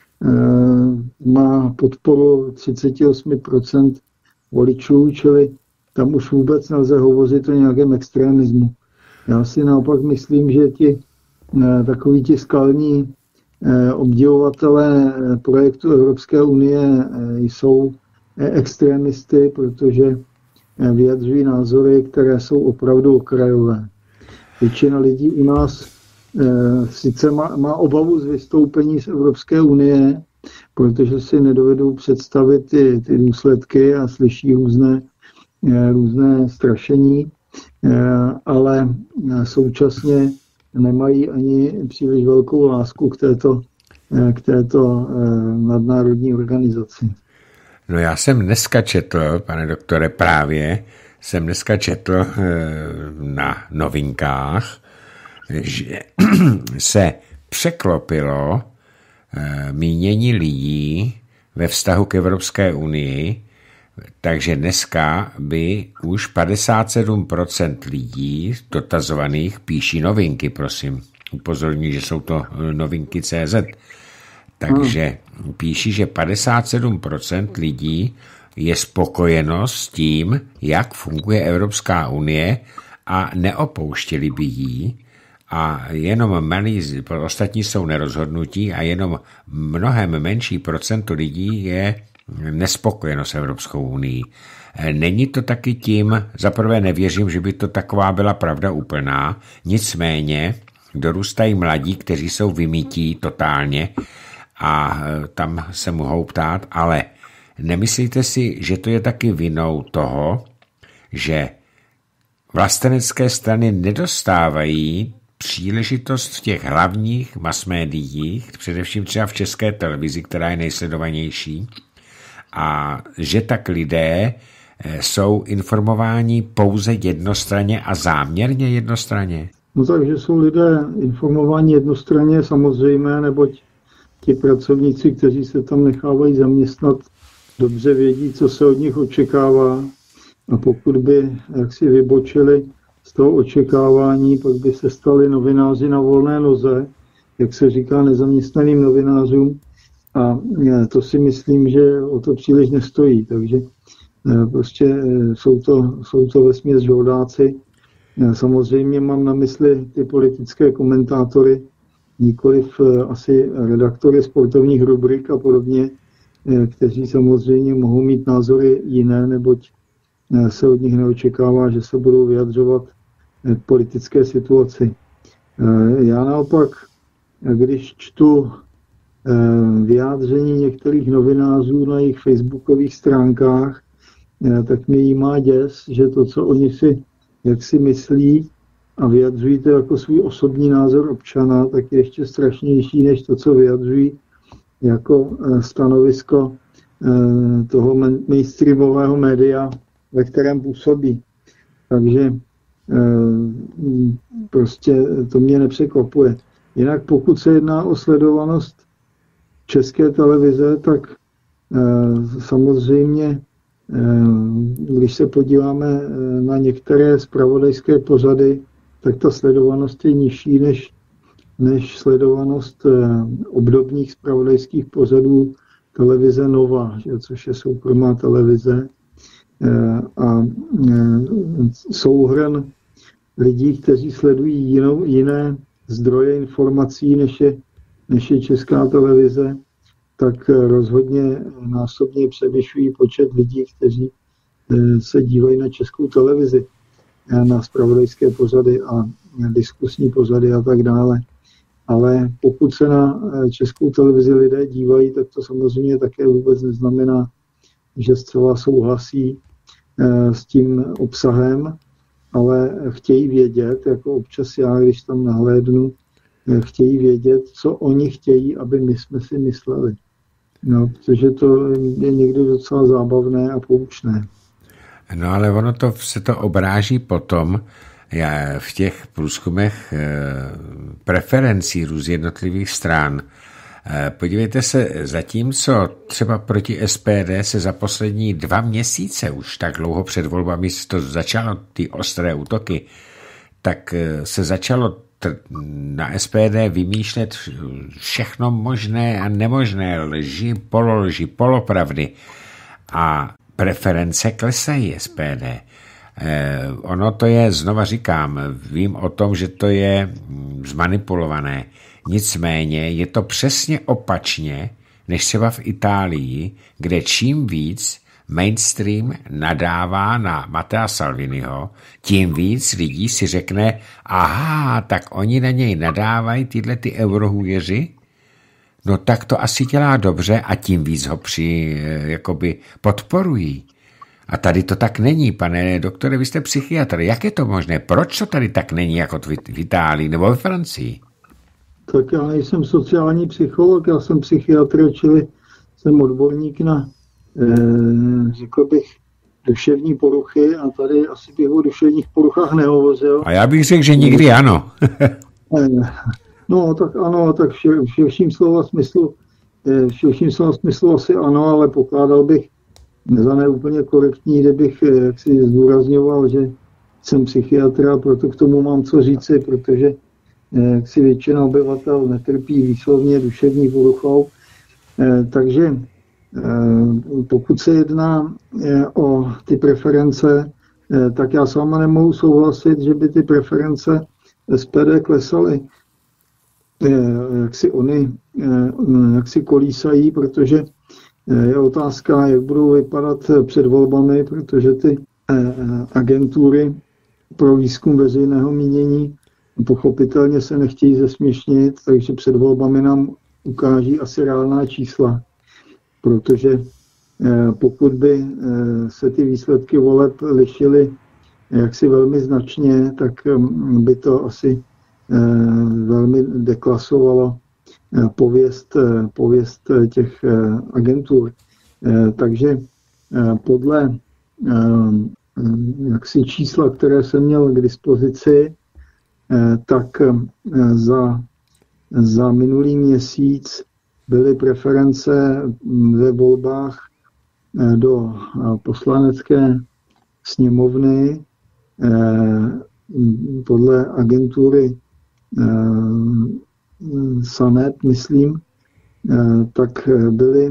má podporu 38% voličů, čili tam už vůbec nelze hovořit o nějakém extremismu. Já si naopak myslím, že takoví ti skalní obdivovatelé projektu Evropské unie jsou extremisty, protože vyjadřují názory, které jsou opravdu okrajové. Většina lidí u nás sice má obavu z vystoupení z Evropské unie, protože si nedovedou představit ty důsledky a slyší různé strašení, ale současně nemají ani příliš velkou lásku k této nadnárodní organizaci. No já jsem dneska četl, pane doktore, jsem dneska četl na novinkách, že se překlopilo mínění lidí ve vztahu k Evropské unii, takže dneska by už 57% lidí dotazovaných píší novinky, prosím. Upozorňuji, že jsou to novinky CZ. Takže píší, že 57% lidí je spokojeno s tím, jak funguje Evropská unie a neopouštěli by ji. A jenom ostatní jsou nerozhodnutí a jenom mnohem menší procento lidí je nespokojeno s Evropskou unii. Není to taky tím, zaprvé nevěřím, že by to taková byla pravda úplná, nicméně dorůstají mladí, kteří jsou vymítí totálně a tam se mohou ptát, ale nemyslíte si, že to je taky vinou toho, že vlastenecké strany nedostávají příležitost v těch hlavních masmédiích, především třeba v České televizi, která je nejsledovanější, a že tak lidé jsou informováni pouze jednostranně a záměrně jednostranně? No takže jsou lidé informováni jednostranně samozřejmě, neboť ti pracovníci, kteří se tam nechávají zaměstnat, dobře vědí, co se od nich očekává. A pokud by jaksi vybočili z toho očekávání pak by se stali novináři na volné noze, jak se říká nezaměstnaným novinářům, a to si myslím, že o to příliš nestojí, takže prostě jsou to vesměs žoldáci. Samozřejmě mám na mysli ty politické komentátory, nikoliv asi redaktory sportovních rubrik a podobně, kteří samozřejmě mohou mít názory jiné, neboť se od nich neočekává, že se budou vyjadřovat k politické situaci. Já naopak, když čtu vyjádření některých novinářů na jejich facebookových stránkách, tak mě jímá děs, že to, co oni si jaksi myslí a vyjadřují to jako svůj osobní názor občana, tak je ještě strašnější, než to, co vyjadřují jako stanovisko toho mainstreamového média, ve kterém působí. Takže prostě to mě nepřekvapuje. Jinak pokud se jedná o sledovanost České televize, tak samozřejmě, když se podíváme na některé zpravodajské pořady, tak ta sledovanost je nižší než sledovanost obdobných zpravodajských pořadů televize Nova, což je soukromá televize. A souhrn lidí, kteří sledují jiné zdroje informací, než je Česká televize, tak rozhodně násobně převyšují počet lidí, kteří se dívají na Českou televizi, na zpravodajské pořady a diskusní pořady a tak dále. Ale pokud se na Českou televizi lidé dívají, tak to samozřejmě také vůbec neznamená, že zcela souhlasí s tím obsahem, ale chtějí vědět, jako občas já, když tam nahlédnu, chtějí vědět, co oni chtějí, aby my jsme si mysleli. No, protože to je někdy docela zábavné a poučné. No ale ono se to obráží potom v těch průzkumech preferencí růz jednotlivých stran. Podívejte se, zatímco třeba proti SPD se za poslední 2 měsíce, už tak dlouho před volbami to začalo, ty ostré útoky, tak se začalo na SPD vymýšlet všechno možné a nemožné, lži, pololži, polopravdy, a preference klesají SPD. Ono to je, znova říkám, vím o tom, že to je zmanipulované. Nicméně je to přesně opačně, než třeba v Itálii, kde čím víc mainstream nadává na Mattea Salviniho, tím víc lidí si řekne, aha, tak oni na něj nadávají tyhle ty eurohujeři, no tak to asi dělá dobře, a tím víc ho jakoby podporují. A tady to tak není, pane doktore, vy jste psychiatr. Jak je to možné? Proč to tady tak není jako v Itálii nebo ve Francii? Tak já nejsem sociální psycholog, já jsem psychiatr, čili jsem odborník na, řekl bych, duševní poruchy, a tady asi bych o duševních poruchách nehovořil. A já bych řekl, že nikdy ano. No, tak ano, tak v širším slova smyslu asi ano, ale pokládal bych za neúplně korektní, kdybych si zdůrazňoval, že jsem psychiatr, a proto k tomu mám co říci, protože si většina obyvatel netrpí výslovně duševní poruchou. Takže pokud se jedná o ty preference, tak já s váma nemohu souhlasit, že by ty preference SPD klesaly. Jak si kolísají, protože je otázka, jak budou vypadat před volbami, protože ty agentury pro výzkum veřejného mínění pochopitelně se nechtějí zesměšnit, takže před volbami nám ukáží asi reálná čísla. Protože pokud by se ty výsledky voleb lišily jaksi velmi značně, tak by to asi velmi deklasovalo pověst těch agentur. Takže podle jaksi čísla, které jsem měl k dispozici, tak za minulý měsíc byly preference ve volbách do poslanecké sněmovny podle agentury SANEP, myslím, tak byly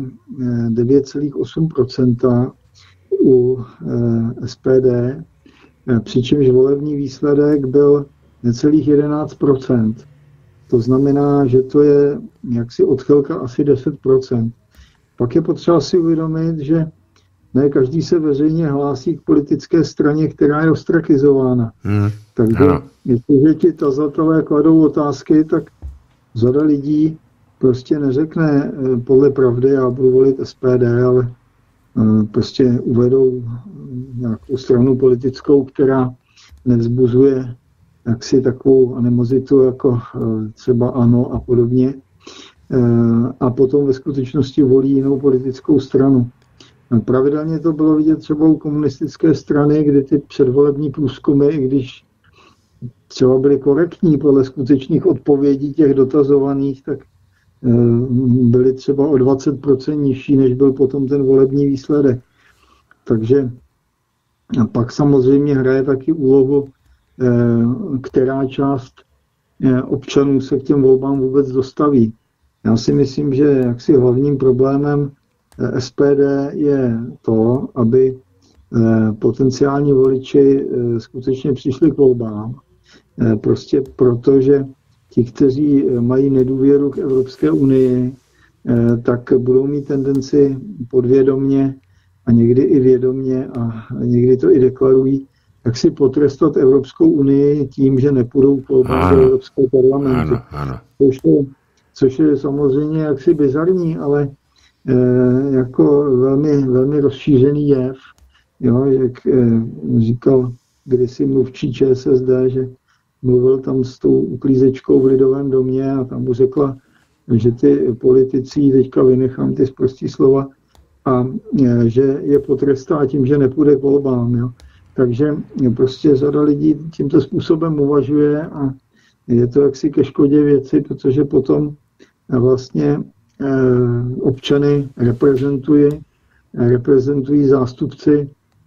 9,8% u SPD, přičemž volební výsledek byl necelých 11%. To znamená, že to je jaksi odchylka asi 10%. Pak je potřeba si uvědomit, že ne každý se veřejně hlásí k politické straně, která je ostrakizována. Takže jestliže ti tazatelé kladou otázky, tak řada lidí prostě neřekne podle pravdy, já budu volit SPD, ale prostě uvedou nějakou stranu politickou, která nevzbuzuje jaksi takovou animozitu jako třeba ANO a podobně. A potom ve skutečnosti volí jinou politickou stranu. Pravidelně to bylo vidět třeba u komunistické strany, kdy ty předvolební průzkumy, i když třeba byly korektní podle skutečných odpovědí těch dotazovaných, tak byly třeba o 20% nižší, než byl potom ten volební výsledek. Takže pak samozřejmě hraje taky úlohu, která část občanů se k těm volbám vůbec dostaví. Já si myslím, že jaksi hlavním problémem SPD je to, aby potenciální voliči skutečně přišli k volbám. Prostě proto, že ti, kteří mají nedůvěru k Evropské unii, tak budou mít tendenci podvědomně a někdy i vědomně a někdy to i deklarují, jak si potrestat Evropskou unii tím, že nepůjdou k volbám do Evropského parlamentu. Což je samozřejmě jaksi bizarní, ale jako velmi, velmi rozšířený jev. Jo, jak říkal kdysi mluvčí ČSSD, že mluvil tam s tou uklízečkou v Lidovém domě a tam mu řekla, že ty politici, teďka vynechám ty sprostý slova, a že je potrestá tím, že nepůjde k volbám. Jo. Takže prostě řada lidí tímto způsobem uvažuje a je to jaksi ke škodě věci, protože potom vlastně občany reprezentují zástupci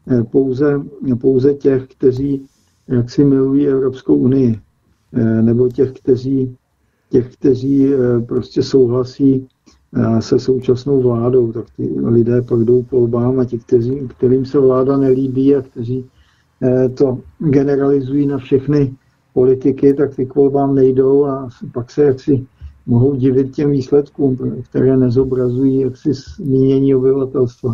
pouze těch, kteří jaksi milují Evropskou unii, nebo těch, kteří prostě souhlasí se současnou vládou, tak ty lidé pak jdou k volbám a ti, kterým se vláda nelíbí a kteří to generalizují na všechny politiky, tak ty k volbám nejdou a pak se jaksi mohou divit těm výsledkům, které nezobrazují jaksi mínění obyvatelstva.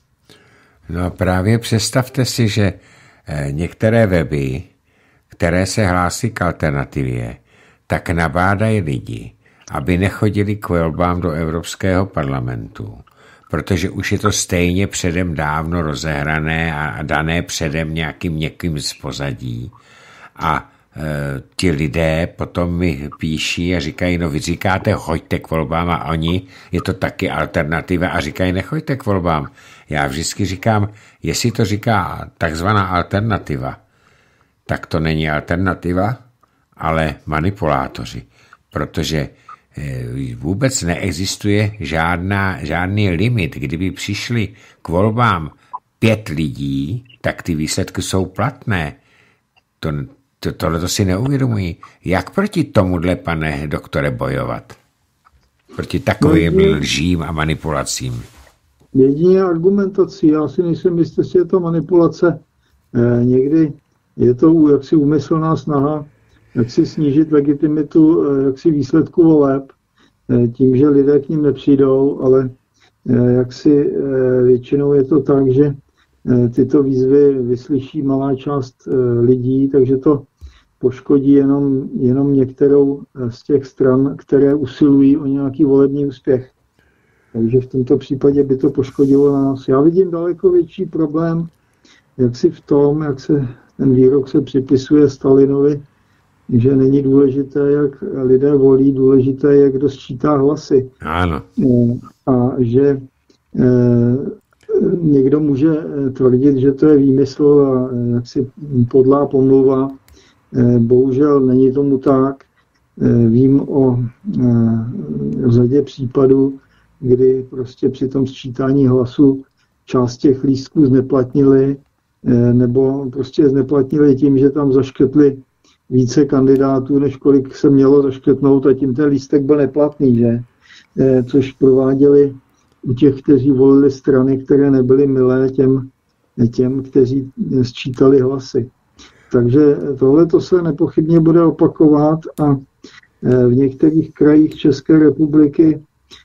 No právě představte si, že některé weby, které se hlásí k alternativě, tak nabádají lidi, aby nechodili k volbám do Evropského parlamentu, protože už je to stejně předem dávno rozehrané a dané předem někým z pozadí. A ti lidé potom mi píší a říkají, no vy říkáte, choďte k volbám a oni, je to taky alternativa a říkají, nechoďte k volbám. Já vždycky říkám, jestli to říká takzvaná alternativa, tak to není alternativa, ale manipulátoři, protože vůbec neexistuje žádný limit. Kdyby přišli k volbám 5 lidí, tak ty výsledky jsou platné. Tohle si neuvědomují. Jak proti tomuhle, pane doktore, bojovat? Proti takovým lžím a manipulacím. Jedině argumentací. Já si nejsem jistý, jestli je to manipulace. Někdy je to jaksi úmyslná snaha, jak si snížit legitimitu jaksi výsledku voleb, tím, že lidé k ním nepřijdou, ale jaksi většinou je to tak, že tyto výzvy vyslyší malá část lidí, takže to poškodí jenom některou z těch stran, které usilují o nějaký volební úspěch. Takže v tomto případě by to poškodilo nás. Já vidím daleko větší problém, jak si v tom, jak se ten výrok se připisuje Stalinovi, že není důležité, jak lidé volí, důležité je, kdo sčítá hlasy. Ano. A že někdo může tvrdit, že to je výmysl a jaksi podlá pomluva. Bohužel není tomu tak. Vím o řadě případů, kdy prostě při tom sčítání hlasu část těch lístků zneplatnili, nebo prostě zneplatnili tím, že tam zaškrtli více kandidátů, než kolik se mělo zaškrtnout, a tím ten lístek byl neplatný, že? Což prováděli u těch, kteří volili strany, které nebyly milé těm, kteří sčítali hlasy. Takže tohle to se nepochybně bude opakovat a v některých krajích České republiky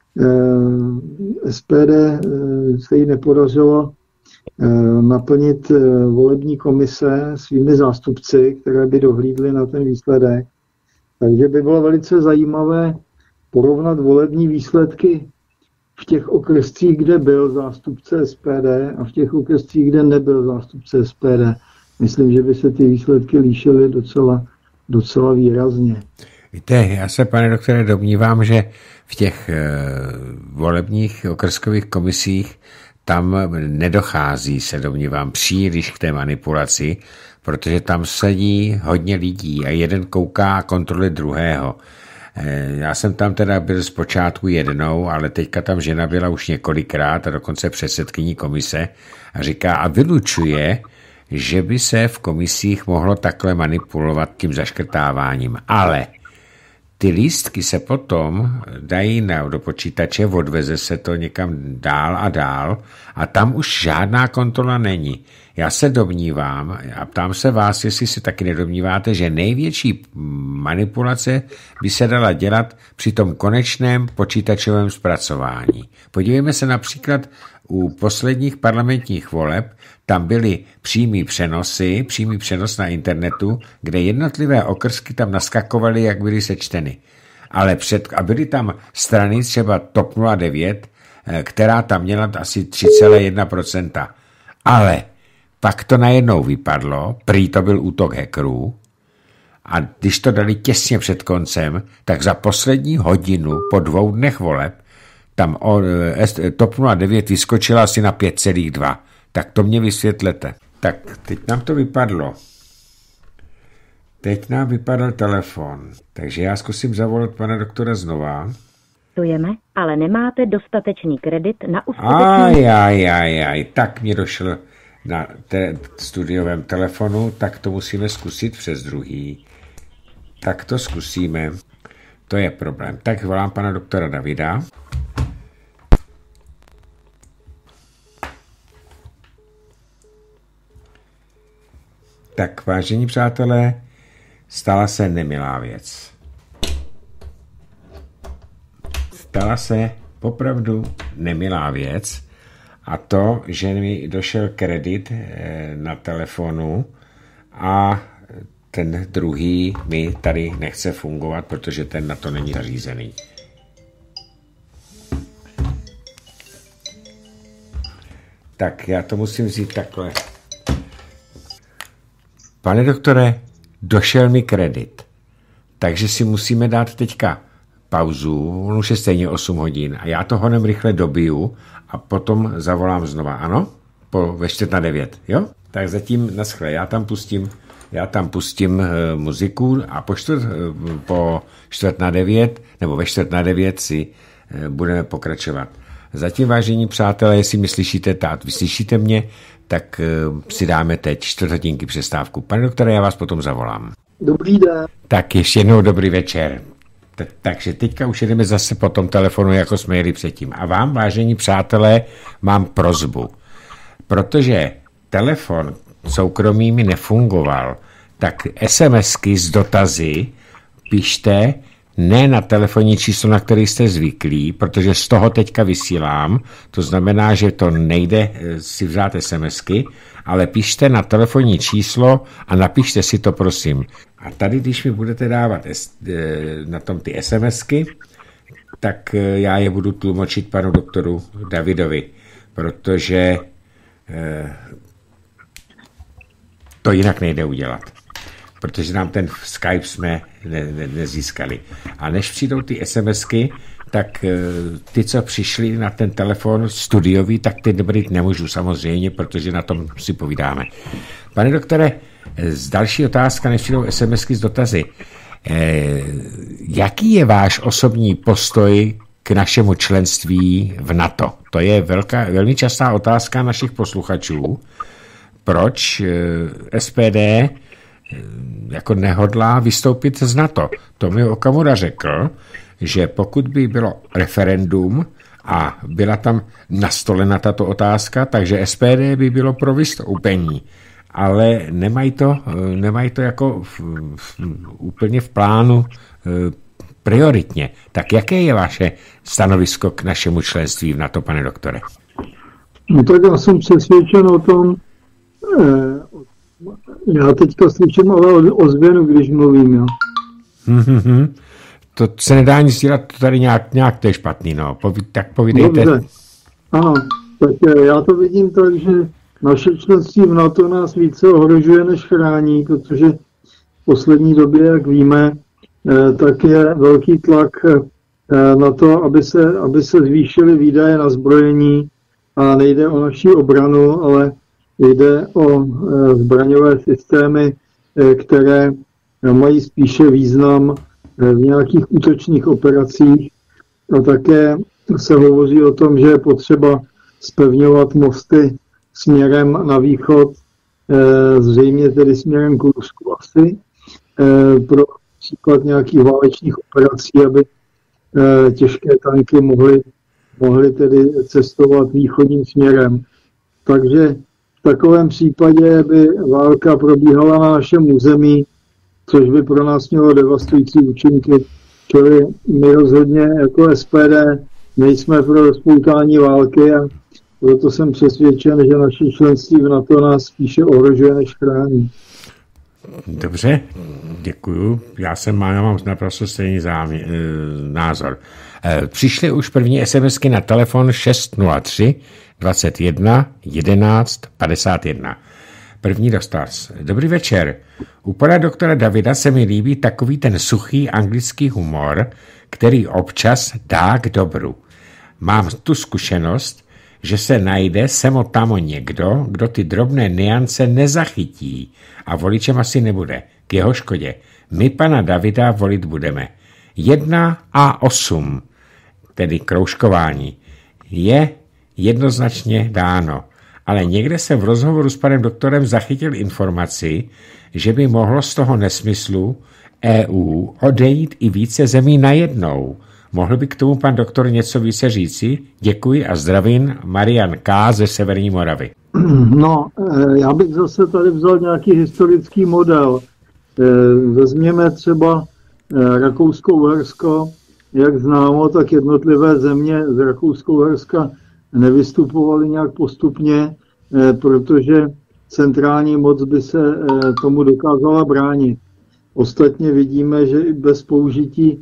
SPD se jí nepodařilo naplnit volební komise svými zástupci, které by dohlídly na ten výsledek. Takže by bylo velice zajímavé porovnat volební výsledky v těch okrescích, kde byl zástupce SPD a v těch okrescích, kde nebyl zástupce SPD. Myslím, že by se ty výsledky líšily docela výrazně. Víte, já se, pane doktore, domnívám, že v těch volebních okrskových komisích tam nedochází, se domnívám, příliš k té manipulaci, protože tam sedí hodně lidí a jeden kouká a kontroluje druhého. Já jsem tam teda byl zpočátku jednou, ale teďka tam žena byla už několikrát a dokonce předsedkyní komise a říká a vylučuje, že by se v komisích mohlo takhle manipulovat tím zaškrtáváním. Ale ty lístky se potom dají do počítače, odveze se to někam dál a dál a tam už žádná kontrola není. Já se domnívám a ptám se vás, jestli se taky nedomníváte, že největší manipulace by se dala dělat při tom konečném počítačovém zpracování. Podívejme se například u posledních parlamentních voleb, tam byly přímý přenos na internetu, kde jednotlivé okrsky tam naskakovaly, jak byly sečteny. A byly tam strany třeba TOP 09, která tam měla asi 3,1%. Ale pak to najednou vypadlo, prý to byl útok hackerů, a když to dali těsně před koncem, tak za poslední hodinu po 2 dnech voleb tam TOP 09 vyskočila asi na 5,2. Tak to mě vysvětlete. Tak teď nám to vypadlo. Teď nám vypadl telefon. Takže já zkusím zavolat pana doktora znova. Děkujeme, ale nemáte dostatečný kredit na uskutečnění. Aj, tak mě došlo na studiovém telefonu, tak to musíme zkusit přes druhý. Tak to zkusíme. To je problém. Tak volám pana doktora Davida. Tak, vážení přátelé, stala se nemilá věc. Stala se opravdu nemilá věc a to, že mi došel kredit na telefonu a ten druhý mi tady nechce fungovat, protože ten na to není zařízený. Tak já to musím vzít takhle. Pane doktore, došel mi kredit, takže si musíme dát teďka pauzu, on už je stejně 8 hodin a já to honem rychle dobiju a potom zavolám znova, ano? Ve 8:45, jo? Tak zatím naschle, já tam pustím muziku a po 8:45 nebo ve 8:45 si budeme pokračovat. Zatím, vážení přátelé, jestli mě slyšíte, vy slyšíte mě, tak si dáme teď 4 hodinky přestávku. Pane doktore, já vás potom zavolám. Dobrý den. Tak ještě jednou dobrý večer. Takže teďka už jedeme zase po tom telefonu, jako jsme jeli předtím. A vám, vážení přátelé, mám prosbu. Protože telefon soukromý mi nefungoval, tak SMSky s dotazy pište ne na telefonní číslo, na který jste zvyklí, protože z toho teďka vysílám, to znamená, že to nejde si vzát SMSky, ale pište na telefonní číslo a napište si to, prosím. A tady, když mi budete dávat na tom ty SMSky, tak já je budu tlumočit panu doktoru Davidovi, protože to jinak nejde udělat. Protože nám ten Skype jsme nezískali. A než přijdou ty SMSky, tak ty, co přišli na ten telefon studiový, tak ty dobrý nemůžu samozřejmě, protože na tom si povídáme. Pane doktore, další otázka, než přijdou SMSky s dotazy. Jaký je váš osobní postoj k našemu členství v NATO? To je velmi častá otázka našich posluchačů. Proč SPD jako nehodlá vystoupit z NATO. Tomio Okamura řekl, že pokud by bylo referendum a byla tam nastolena tato otázka, takže SPD by bylo pro vystoupení. Ale nemají to jako úplně v plánu prioritně. Tak jaké je vaše stanovisko k našemu členství v NATO, pane doktore? No tak já jsem přesvědčen o tom, já teďka slyším ale ozvěnu, když mluvím. Jo. To se nedá nic dělat, to tady nějak to je špatný, no. Tak povídejte. Dobře. Ano, tak já to vidím tak, že naše členství v NATO nás více ohrožuje, než chrání, protože v poslední době, jak víme, tak je velký tlak na to, aby se zvýšily výdaje na zbrojení a nejde o naši obranu, ale jde o zbraňové systémy, které mají spíše význam v nějakých útočných operacích. A také se hovoří o tom, že je potřeba zpevňovat mosty směrem na východ, zřejmě tedy směrem k Rusku asi, pro příklad nějakých válečných operací, aby těžké tanky mohly tedy cestovat východním směrem. Takže v takovém případě by válka probíhala na našem území, což by pro nás mělo devastující účinky. Čili my rozhodně jako SPD nejsme pro rozpoutání války a proto jsem přesvědčen, že naše členství v NATO nás spíše ohrožuje, než chrání. Dobře, děkuju. Já mám naprosto stejný názor. Přišly už první SMSky na telefon 603 21 11 51. První dotaz. Dobrý večer. U pana doktora Davida se mi líbí takový ten suchý anglický humor, který občas dá k dobru. Mám tu zkušenost, že se najde semotamo někdo, kdo ty drobné nuance nezachytí a voličem asi nebude. K jeho škodě. My pana Davida volit budeme. 1 a 8, tedy kroužkování, je jednoznačně dáno. Ale někde se v rozhovoru s panem doktorem zachytil informaci, že by mohlo z toho nesmyslu EU odejít i více zemí najednou. Mohl by k tomu pan doktor něco více říci? Děkuji a zdravím, Marian K. ze Severní Moravy. No, já bych zase tady vzal nějaký historický model. Vezměme třeba Rakousko-Uhersko. Jak známo, tak jednotlivé země z Rakousko-Uherska nevystupovaly nějak postupně, protože centrální moc by se tomu dokázala bránit. Ostatně vidíme, že i bez použití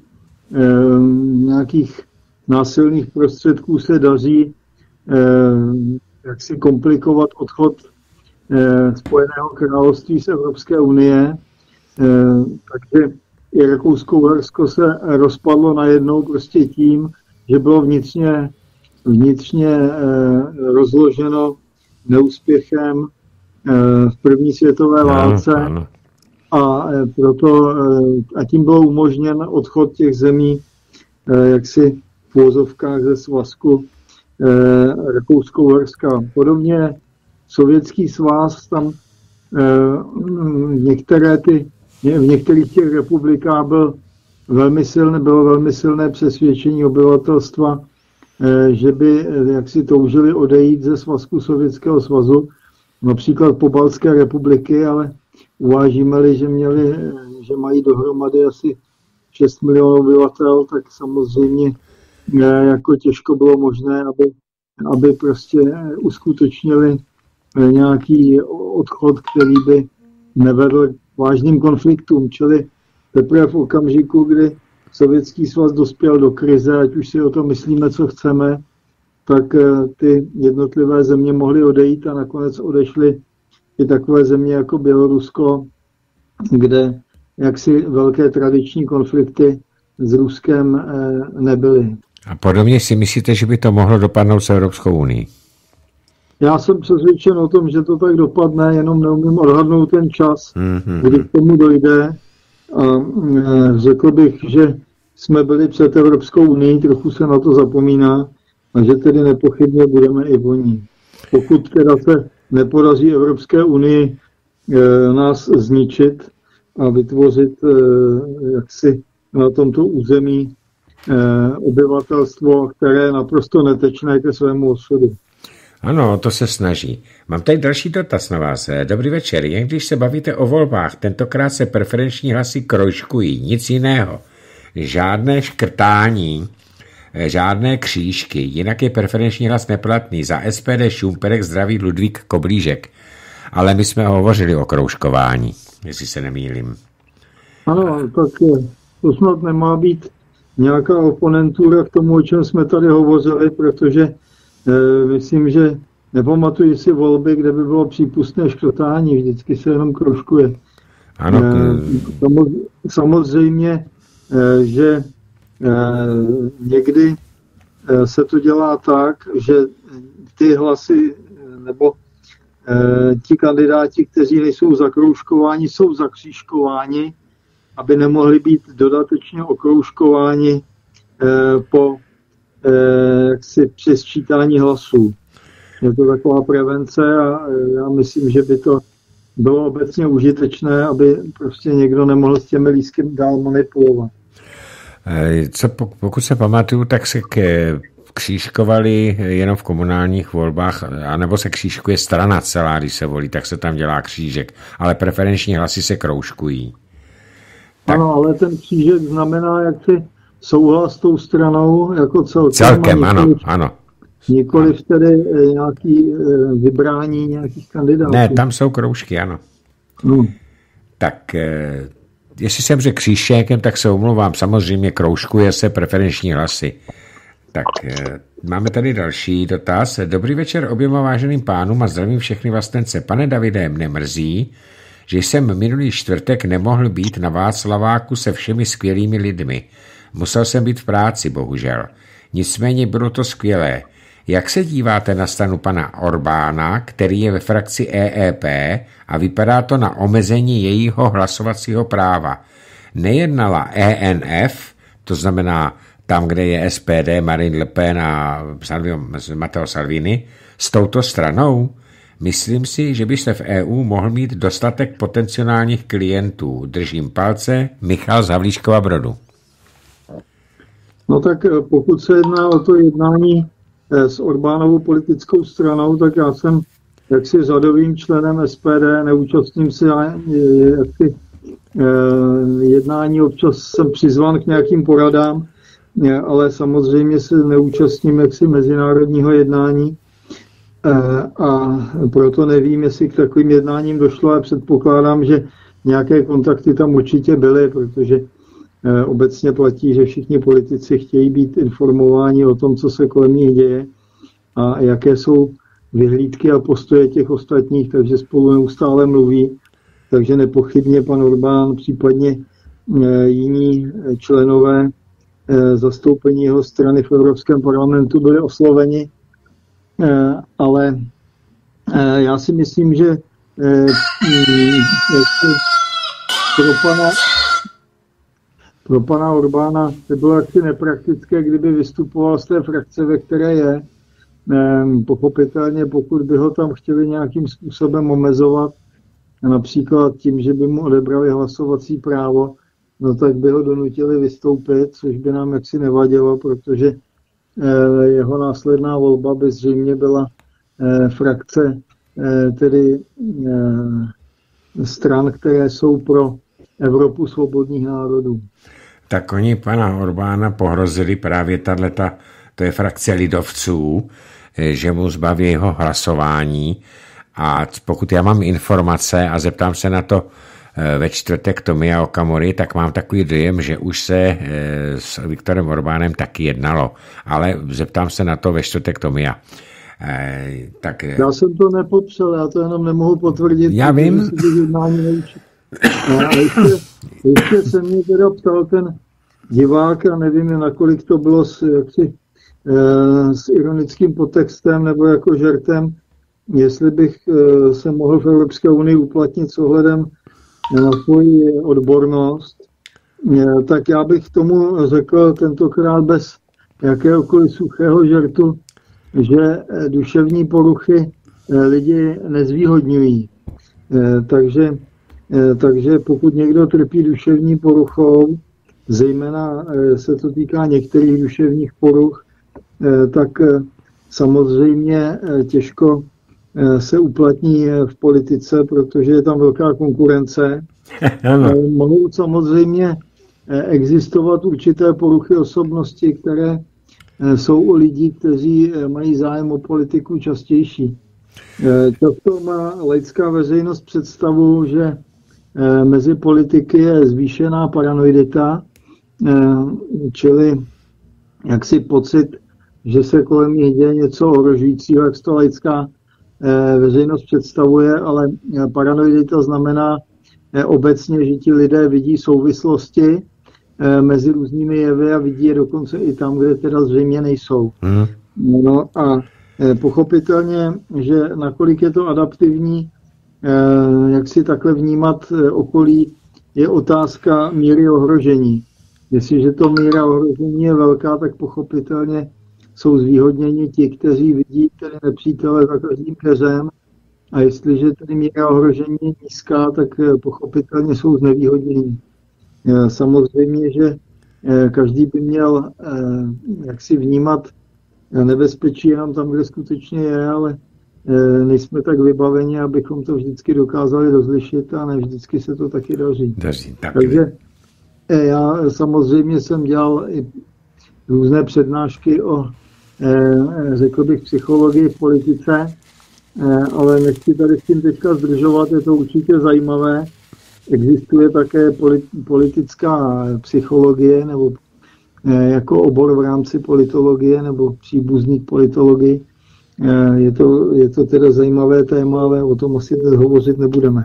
nějakých násilných prostředků se daří jak si komplikovat odchod Spojeného království z Evropské unie. Takže i Rakousko-Uhersko se rozpadlo najednou prostě tím, že bylo vnitřně rozloženo neúspěchem v první světové válce. A tím byl umožněn odchod těch zemí jaksi v uvozovkách ze svazku Rakousko-Uherska. Podobně Sovětský svaz, tam v některých těch republikách bylo velmi silné přesvědčení obyvatelstva, že by jaksi toužili odejít ze svazku Sovětského svazu, například Pobaltské republiky, ale uvážíme-li, že mají dohromady asi 6 milionů obyvatel, tak samozřejmě jako těžko bylo možné, aby prostě uskutečnili nějaký odchod, který by nevedl k vážným konfliktům. Čili teprve v okamžiku, kdy Sovětský svaz dospěl do krize, ať už si o tom myslíme, co chceme, tak ty jednotlivé země mohly odejít a nakonec odešly i takové země jako Bělorusko, kde jaksi velké tradiční konflikty s Ruskem nebyly. A podobně si myslíte, že by to mohlo dopadnout s Evropskou unii? Já jsem přesvědčen o tom, že to tak dopadne, jenom neumím odhadnout ten čas, kdy k tomu dojde. A řekl bych, že jsme byli před Evropskou unii, trochu se na to zapomíná, a že tedy nepochybně budeme i po ní. Pokud teda se nepodaří Evropské unii nás zničit, a vytvořit jaksi na tomto území obyvatelstvo, které je naprosto netečné ke svému osudu. Ano, to se snaží. Mám tady další dotaz na vás. Dobrý večer. Jen když se bavíte o volbách, tentokrát se preferenční hlasy kroužkují. Nic jiného. Žádné škrtání, žádné křížky. Jinak je preferenční hlas neplatný. Za SPD Šumperek zdraví Ludvík Koblížek. Ale my jsme hovořili o kroužkování, jestli se nemýlím. Ano, tak to snad nemá být nějaká oponentura k tomu, o čem jsme tady hovořili, protože myslím, že nepamatuji si volby, kde by bylo přípustné škrtání, vždycky se jenom kroužkuje. Ano. Samozřejmě, že někdy se to dělá tak, že ty hlasy nebo ti kandidáti, kteří nejsou zakroužkováni, jsou zakřížkováni, aby nemohli být dodatečně okroužkováni po při sčítání hlasů. Je to taková prevence a já myslím, že by to bylo obecně užitečné, aby prostě někdo nemohl s těmi lístky dál manipulovat. Pokud se pamatuju, tak se křížkovali jenom v komunálních volbách, anebo se křížkuje strana celá, když se volí, tak se tam dělá křížek, ale preferenční hlasy se kroužkují. Tak. Ano, ale ten křížek znamená jaksi souhlas s tou stranou jako celkem. Celkem, ano. Nikoliv tedy nějaký vybrání nějakých kandidátů. Ne, tam jsou kroužky, ano. Tak jestli jsem řekl křížkem, tak se omlouvám. Samozřejmě kroužkuje se preferenční hlasy. Tak máme tady další dotaz. Dobrý večer oběma váženým pánům a zdravím všechny vlastence. Pane Davide, mne mrzí, že jsem minulý čtvrtek nemohl být na Václaváku se všemi skvělými lidmi. Musel jsem být v práci, bohužel. Nicméně bylo to skvělé. Jak se díváte na stranu pana Orbána, který je ve frakci EEP a vypadá to na omezení jejího hlasovacího práva? Nejednala ENF, to znamená tam, kde je SPD, Marine Le Pen a Matteo Salvini, s touto stranou? Myslím si, že byste v EU mohl mít dostatek potenciálních klientů. Držím palce, Michal z Havlíčkova Brodu. No tak pokud se jedná o to jednání s Orbánovou politickou stranou, tak já jsem jaksi řadovým členem SPD, neúčastním se jaksi jednání, občas jsem přizván k nějakým poradám, ale samozřejmě se neúčastním jaksi mezinárodního jednání a proto nevím, jestli k takovým jednáním došlo, ale předpokládám, že nějaké kontakty tam určitě byly, protože obecně platí, že všichni politici chtějí být informováni o tom, co se kolem nich děje a jaké jsou vyhlídky a postoje těch ostatních, takže spolu neustále mluví. Takže nepochybně pan Orbán, případně jiní členové zastoupení jeho strany v Evropském parlamentu byli osloveni, ale já si myslím, že pro pana Orbána to bylo jaksi nepraktické, kdyby vystupoval z té frakce, ve které je. Pochopitelně, pokud by ho tam chtěli nějakým způsobem omezovat, například tím, že by mu odebrali hlasovací právo, no tak by ho donutili vystoupit, což by nám jaksi nevadilo, protože jeho následná volba by zřejmě byla frakce tedy stran, které jsou pro Evropu svobodných národů. Tak oni pana Orbána pohrozili právě to je frakce lidovců, že mu zbaví jeho hlasování a pokud já mám informace a zeptám se na to ve čtvrtek Tomia Okamury, tak mám takový dojem, že už se s Viktorem Orbánem taky jednalo, ale zeptám se na to ve čtvrtek Tomia. Tak, já jsem to nepopřel, já to jenom nemohu potvrdit. Já vím. Ještě se mě teda ptal ten divák, a nevím, nakolik to bylo s ironickým podtextem nebo jako žertem, jestli bych se mohl v Evropské unii uplatnit s ohledem na svoji odbornost, tak já bych tomu řekl tentokrát bez jakéhokoliv suchého žertu, že duševní poruchy lidi nezvýhodňují. Takže takže pokud někdo trpí duševní poruchou, zejména se to týká některých duševních poruch, tak samozřejmě těžko se uplatní v politice, protože je tam velká konkurence. Mohou samozřejmě existovat určité poruchy osobnosti, které jsou u lidí, kteří mají zájem o politiku častější. Často má laická veřejnost představu, že mezi politiky je zvýšená paranoidita, čili jaksi pocit, že se kolem nich děje něco ohrožujícího, jak to laická veřejnost představuje, ale paranoidita znamená obecně, že ti lidé vidí souvislosti mezi různými jevy a vidí je dokonce i tam, kde teda zřejmě nejsou. No a pochopitelně, že nakolik je to adaptivní, jak si takhle vnímat okolí, je otázka míry ohrožení. Jestliže to míra ohrožení je velká, tak pochopitelně jsou zvýhodněni ti, kteří vidí tedy nepřítele za každým keřem, a jestliže tedy míra ohrožení je nízká, tak pochopitelně jsou znevýhodněni. Samozřejmě, že každý by měl jaksi vnímat nebezpečí jenom tam, kde skutečně je, ale nejsme tak vybaveni, abychom to vždycky dokázali rozlišit a ne vždycky se to taky daří. Takže já samozřejmě jsem dělal i různé přednášky o, řekl bych, psychologii v politice, ale nechci tady s tím teďka zdržovat, je to určitě zajímavé. Existuje také politická psychologie nebo jako obor v rámci politologie nebo příbuzný k politologii. Je to teda zajímavé téma, ale o tom asi hovořit nebudeme.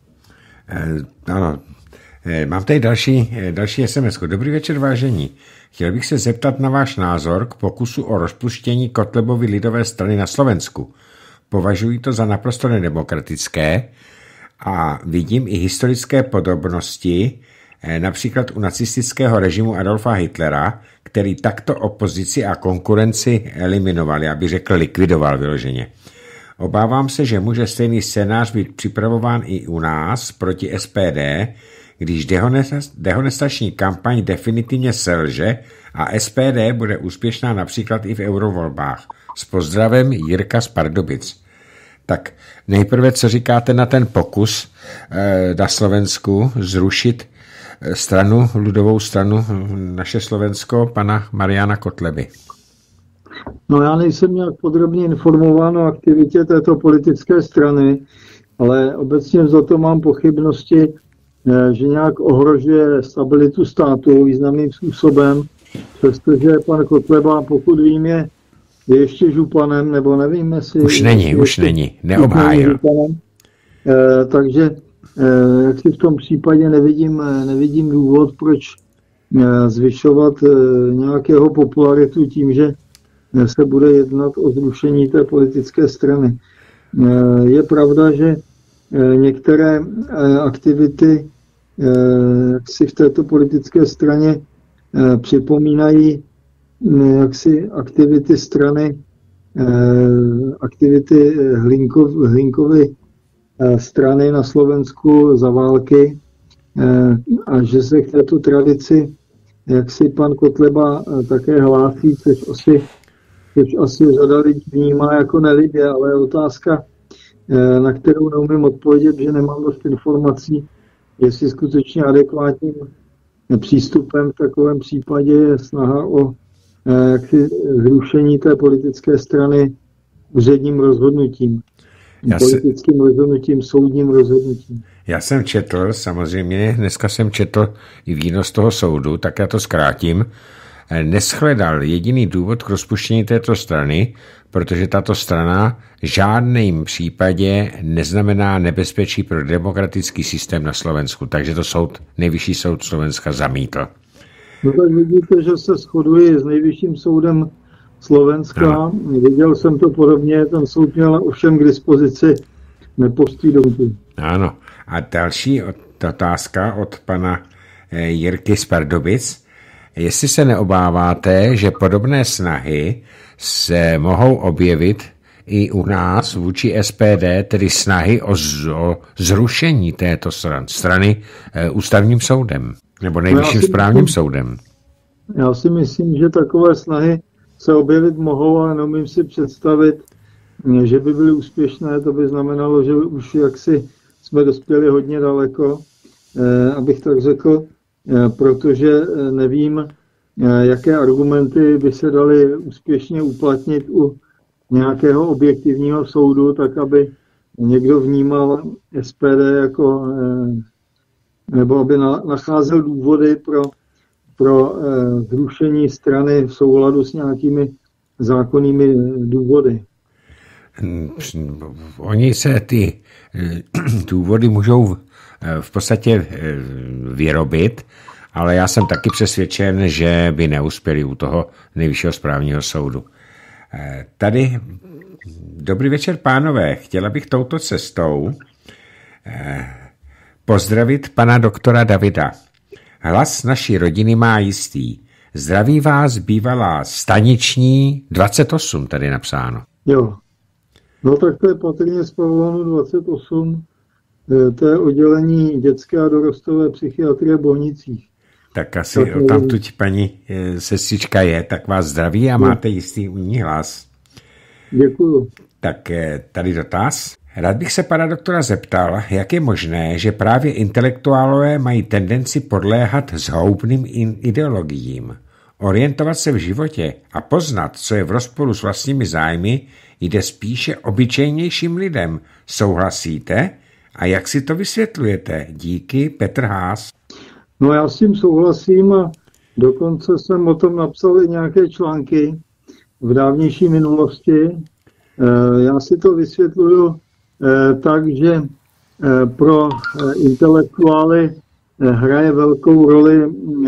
Ano, mám tady další SMS. Dobrý večer, vážení. Chtěl bych se zeptat na váš názor k pokusu o rozpuštění Kotlebovy lidové strany na Slovensku. Považuji to za naprosto nedemokratické a vidím i historické podobnosti, například u nacistického režimu Adolfa Hitlera, který takto opozici a konkurenci eliminoval, já bych řekl likvidoval vyloženě. Obávám se, že může stejný scénář být připravován i u nás proti SPD, když dehonestační kampaň definitivně selže a SPD bude úspěšná například i v eurovolbách. S pozdravem Jirka z Pardubic. Tak nejprve, co říkáte na ten pokus na Slovensku zrušit stranu, ludovou stranu Naše Slovensko, pana Mariana Kotleby? No já nejsem nějak podrobně informován o aktivitě této politické strany, ale obecně za to mám pochybnosti, že nějak ohrožuje stabilitu státu významným způsobem, přestože pan Kotleba, pokud vím, je ještě županem, nebo nevím, jestli... Už není, neobhájil. Takže jak si v tom případě nevidím důvod, proč zvyšovat nějakého popularitu tím, že se bude jednat o zrušení té politické strany. Je pravda, že některé aktivity jaksi v této politické straně připomínají jaksi aktivity strany, aktivity Hlinkovy strany na Slovensku za války a že se k této tradici jaksi pan Kotleba také hlásí, což asi řada lidí vnímá jako nelibě, ale je otázka, na kterou neumím odpovědět, že nemám dost informací, jestli skutečně adekvátním přístupem v takovém případě je snaha o zrušení té politické strany úředním rozhodnutím. Politickým rozhodnutím, soudním rozhodnutím. Já jsem četl, samozřejmě, dneska jsem četl i výnos toho soudu, tak já to zkrátím. Neschledal jediný důvod k rozpuštění této strany, protože tato strana v žádném případě neznamená nebezpečí pro demokratický systém na Slovensku. Takže to nejvyšší soud Slovenska zamítl. No tak vidíte, že se shoduji s nejvyšším soudem Slovenska. No. Viděl jsem to podobně, ten soud měl ovšem k dispozici nepostřídomky. Ano. A další otázka od pana Jirky z Pardubic. Jestli se neobáváte, že podobné snahy se mohou objevit i u nás vůči SPD, tedy snahy o zrušení této strany ústavním soudem nebo nejvyšším správním soudem? Já si myslím, že takové snahy se objevit mohou, ale neumím si představit, že by byly úspěšné. To by znamenalo, že už jaksi jsme dospěli hodně daleko, abych tak řekl, protože nevím, jaké argumenty by se daly úspěšně uplatnit u nějakého objektivního soudu, tak aby někdo vnímal SPD jako, nebo aby nacházel důvody pro zrušení strany v souladu s nějakými zákonnými důvody. Oni se ty důvody můžou v podstatě vyrobit, ale já jsem taky přesvědčen, že by neuspěli u toho nejvyššího správního soudu. Tady, dobrý večer, pánové, chtěla bych touto cestou pozdravit pana doktora Davida. Hlas naší rodiny má jistý. Zdraví vás bývalá staniční 28, tady napsáno. Jo, no tak to je patrně z pavilonu 28, to je oddělení dětské a dorostové psychiatrie v Bohnicích. Tak asi tam tuď paní sestřička je, tak vás zdraví a máte jistý u ní hlas. Děkuju. Tak tady dotaz. Rád bych se pana doktora zeptal, jak je možné, že právě intelektuálové mají tendenci podléhat zhoubným ideologiím. Orientovat se v životě a poznat, co je v rozporu s vlastními zájmy, jde spíše obyčejnějším lidem. Souhlasíte? A jak si to vysvětlujete? Díky, Petr Haas. No já s tím souhlasím a dokonce jsem o tom napsal i nějaké články v dávnější minulosti. Já si to vysvětluju tak, že pro intelektuály hrají velkou roli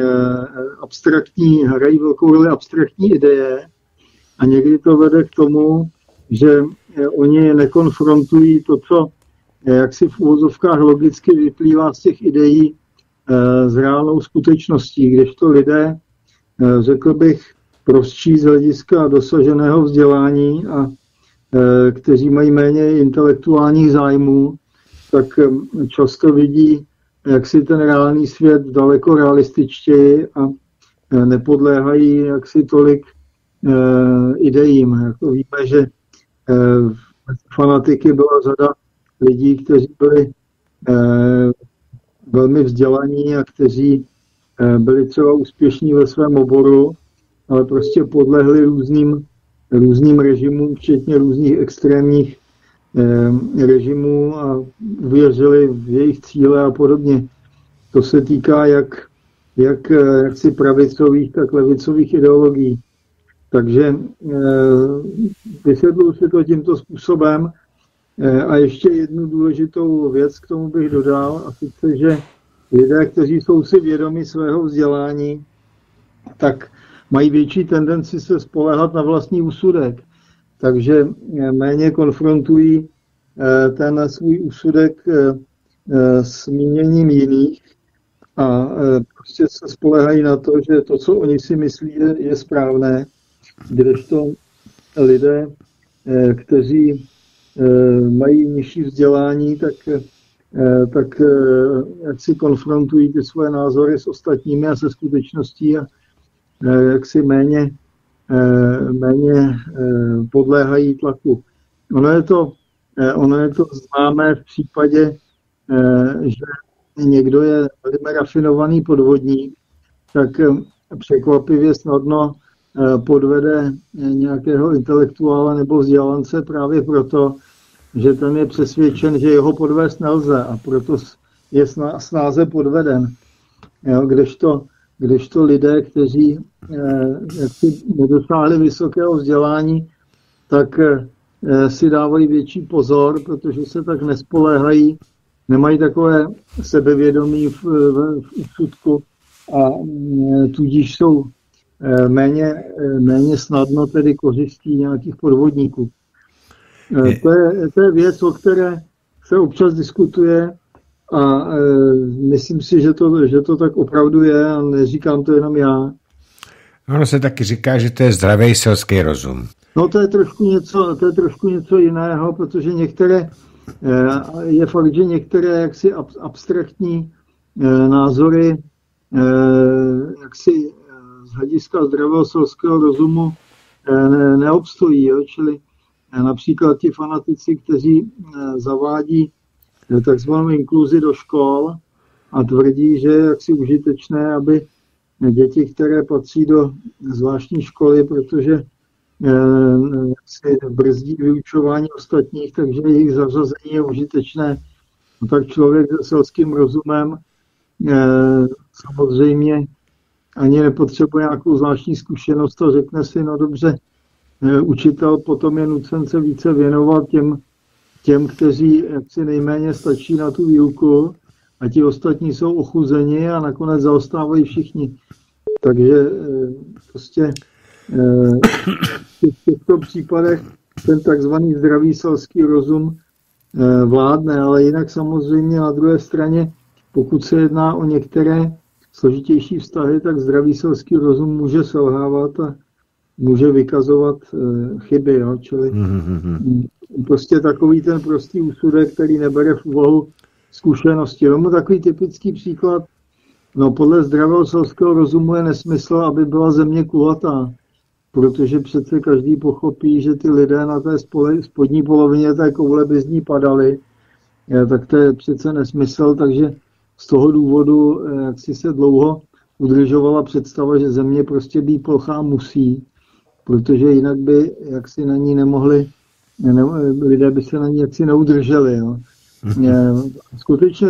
abstraktní ideje a někdy to vede k tomu, že oni nekonfrontují to, co jak si v uvozovkách logicky vyplývá z těch ideí s reálnou skutečností, kdežto lidé, řekl bych, prostší z hlediska dosaženého vzdělání a kteří mají méně intelektuálních zájmů, tak často vidí jaksi ten reálný svět daleko realističtěji a nepodléhají jaksi tolik ideím. Jako víme, že fanatiky byla řada lidí, kteří byli velmi vzdělaní a kteří byli třeba úspěšní ve svém oboru, ale prostě podlehli různým režimům, včetně různých extrémních režimů a uvěřili v jejich cíle a podobně. To se týká jak si pravicových, tak levicových ideologií. Takže vysvětluji si to tímto způsobem. A ještě jednu důležitou věc k tomu bych dodal, a sice, že lidé, kteří jsou si vědomi svého vzdělání, tak mají větší tendenci se spoléhat na vlastní úsudek. Takže méně konfrontují ten svůj úsudek s míněním jiných a prostě se spoléhají na to, že to, co oni si myslí, je správné, kdežto lidé, kteří mají nižší vzdělání, tak jak si konfrontují ty svoje názory s ostatními a se skutečností a jak si méně podléhají tlaku. Ono je to známé v případě, že někdo je velmi rafinovaný podvodník, tak překvapivě snadno podvede nějakého intelektuála nebo vzdělance právě proto, že ten je přesvědčen, že jeho podvést nelze a proto je snáze podveden. Jo, kdežto lidé, kteří jaksi nedosáhli vysokého vzdělání, tak si dávají větší pozor, protože se tak nespoléhají, nemají takové sebevědomí v úsudku a tudíž jsou méně snadno tedy kořistí nějakých podvodníků. To je věc, o které se občas diskutuje a myslím si, že to tak opravdu je a neříkám to jenom já. Ono se taky říká, že to je zdravý selský rozum. No to je trošku něco jiného, protože je fakt, že některé jaksi abstraktní názory jaksi z hlediska zdravého selského rozumu neobstojí. Jo? Čili například ti fanatici, kteří zavádí takzvanou inkluzi do škol a tvrdí, že je jaksi užitečné, aby děti, které patří do zvláštní školy, protože si brzdí vyučování ostatních, takže jejich zařazení je užitečné. No tak člověk se selským rozumem samozřejmě ani nepotřebuje nějakou zvláštní zkušenost a řekne si, no dobře, učitel potom je nucen se více věnovat těm, kteří jaksi nejméně stačí na tu výuku a ti ostatní jsou ochuzeni a nakonec zaostávají všichni. Takže prostě v těchto případech ten takzvaný zdravý selský rozum vládne, ale jinak samozřejmě na druhé straně, pokud se jedná o některé složitější vztahy, tak zdravý selský rozum může selhávat a může vykazovat chyby. Jo? Čili prostě takový ten prostý úsudek, který nebere v úvahu zkušenosti. Tomu takový typický příklad, no podle zdravého selského rozumu je nesmysl, aby byla země kulatá, protože přece každý pochopí, že ty lidé na té spodní polovině té koule by z ní padali, tak to je přece nesmysl, takže z toho důvodu, jak si se dlouho udržovala představa, že země prostě být plochá musí, protože jinak by jaksi na ní nemohli, lidé by se na ní jaksi neudrželi. Jo. Skutečně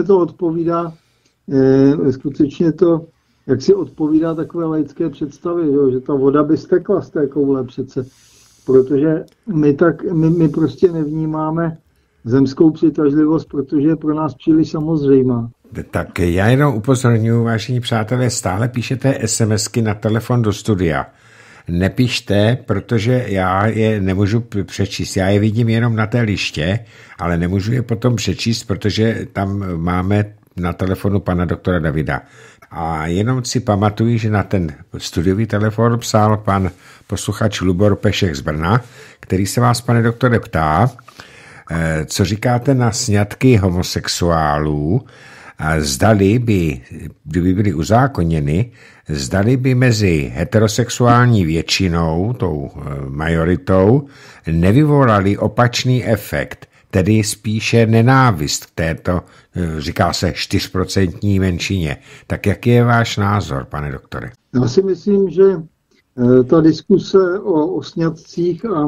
to jak si odpovídá takové laické představy, že ta voda by stekla z té koule přece, protože my prostě nevnímáme zemskou přitažlivost, protože je pro nás příliš samozřejmá. Tak já jenom upozorňuji, vážení přátelé, stále píšete SMSky na telefon do studia. Nepíšte, protože já je nemůžu přečíst. Já je vidím jenom na té liště, ale nemůžu je potom přečíst, protože tam máme na telefonu pana doktora Davida. A jenom si pamatuju, že na ten studiový telefon psal pan posluchač Lubor Pešek z Brna, který se vás, pane doktore, ptá, co říkáte na sňatky homosexuálů, zdali by, kdyby byly uzákoněny, zdali by mezi heterosexuální většinou, tou majoritou, nevyvolali opačný efekt, tedy spíše nenávist k této, říká se, 4% menšině. Tak jaký je váš názor, pane doktore? Já si myslím, že ta diskuse o sňatcích a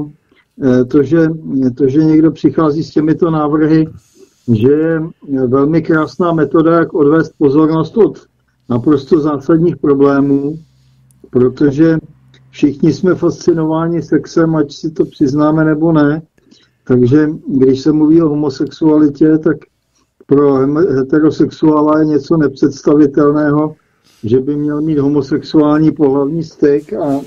to, že někdo přichází s těmito návrhy, že je velmi krásná metoda, jak odvést pozornost od naprosto zásadních problémů, protože všichni jsme fascinováni sexem, ať si to přiznáme nebo ne. Takže když se mluví o homosexualitě, tak pro heterosexuála je něco nepředstavitelného, že by měl mít homosexuální pohlavní styk a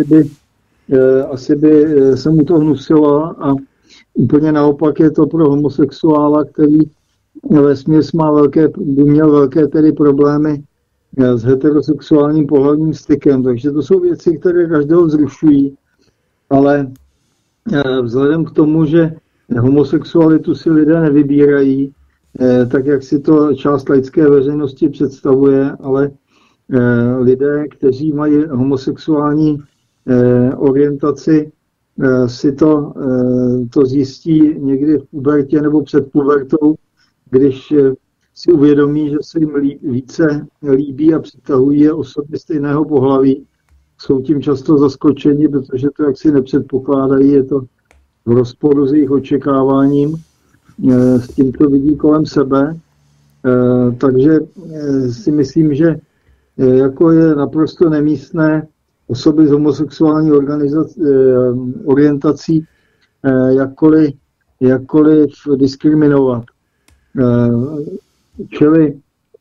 asi by se mu to hnusilo a úplně naopak je to pro homosexuála, který vesměs by měl velké tedy problémy s heterosexuálním pohlavním stykem. Takže to jsou věci, které každého vzrušují, ale vzhledem k tomu, že homosexualitu si lidé nevybírají, tak jak si to část laické veřejnosti představuje, ale lidé, kteří mají homosexuální orientaci, si to zjistí někdy v pubertě nebo před pubertou, když si uvědomí, že se jim více líbí a přitahují osoby stejného pohlaví. Jsou tím často zaskočeni, protože to jaksi nepředpokládají, je to v rozporu s jejich očekáváním, s tím, co vidí kolem sebe. Takže si myslím, že jako je naprosto nemístné osoby s homosexuální orientací jakkoliv diskriminovat. Čili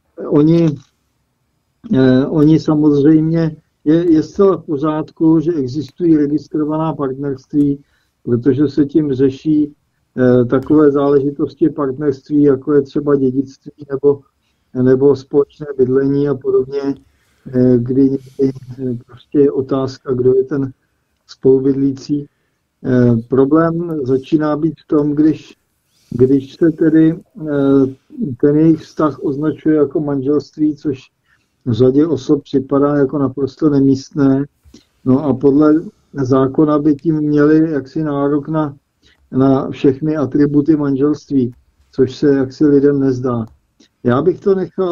oni samozřejmě je zcela v pořádku, že existují registrovaná partnerství, protože se tím řeší takové záležitosti partnerství, jako je třeba dědictví nebo společné bydlení a podobně, kdy prostě je otázka, kdo je ten spolubydlící. Problém začíná být v tom, když se tedy ten jejich vztah označuje jako manželství, což v řadě osob připadá jako naprosto nemístné. No a podle zákona by tím měli jaksi nárok na všechny atributy manželství, což se jaksi lidem nezdá. Já bych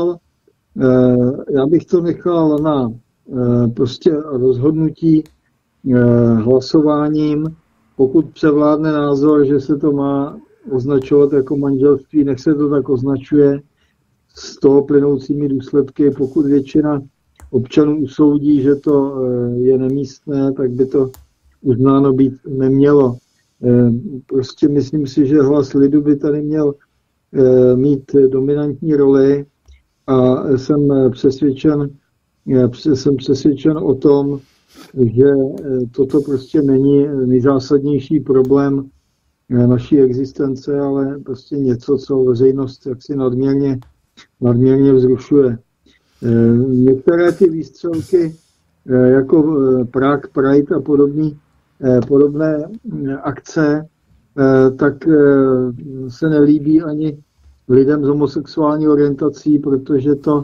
to nechal na prostě rozhodnutí hlasováním. Pokud převládne názor, že se to má označovat jako manželství, nech se to tak označuje s toho plynoucími důsledky. Pokud většina občanů usoudí, že to je nemístné, tak by to uznáno být nemělo. Prostě myslím si, že hlas lidu by tady měl mít dominantní roli a jsem přesvědčen o tom, že toto prostě není nejzásadnější problém naší existence, ale prostě něco, co veřejnost jaksi nadměrně vzrušuje. Některé ty výstřelky, jako Prague Pride a podobné akce, tak se nelíbí ani lidem s homosexuální orientací, protože to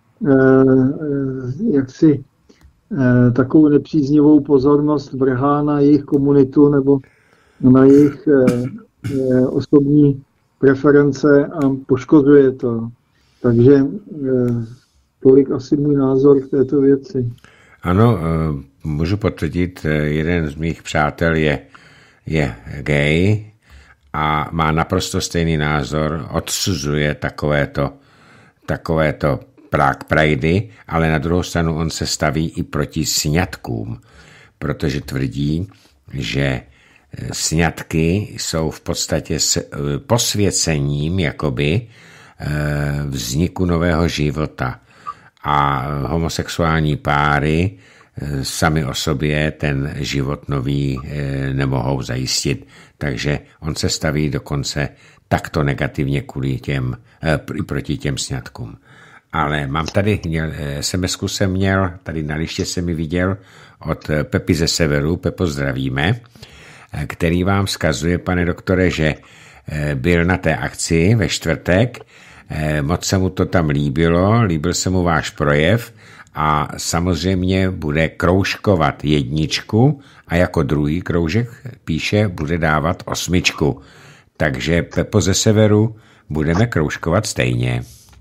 jaksi takovou nepříznivou pozornost vrhá na jejich komunitu nebo na jejich osobní preference a poškozuje to. Takže tolik asi můj názor v této věci. Ano, můžu potvrdit, jeden z mých přátel je gay a má naprosto stejný názor, odsuzuje takovéto Prague Pridey, ale na druhou stranu on se staví i proti sňatkům, protože tvrdí, že sňatky jsou v podstatě posvěcením jakoby vzniku nového života a homosexuální páry sami o sobě ten život nový nemohou zajistit, takže on se staví dokonce takto negativně proti těm sňatkům. Ale mám tady, SMS-ku jsem měl, tady na liště jsem mi viděl od Pepy ze severu, Pepo zdravíme, který vám vzkazuje, pane doktore, že byl na té akci ve čtvrtek, moc se mu to tam líbil se mu váš projev a samozřejmě bude kroužkovat 1 a jako druhý kroužek píše, bude dávat 8. Takže Pepo ze severu budeme kroužkovat stejně.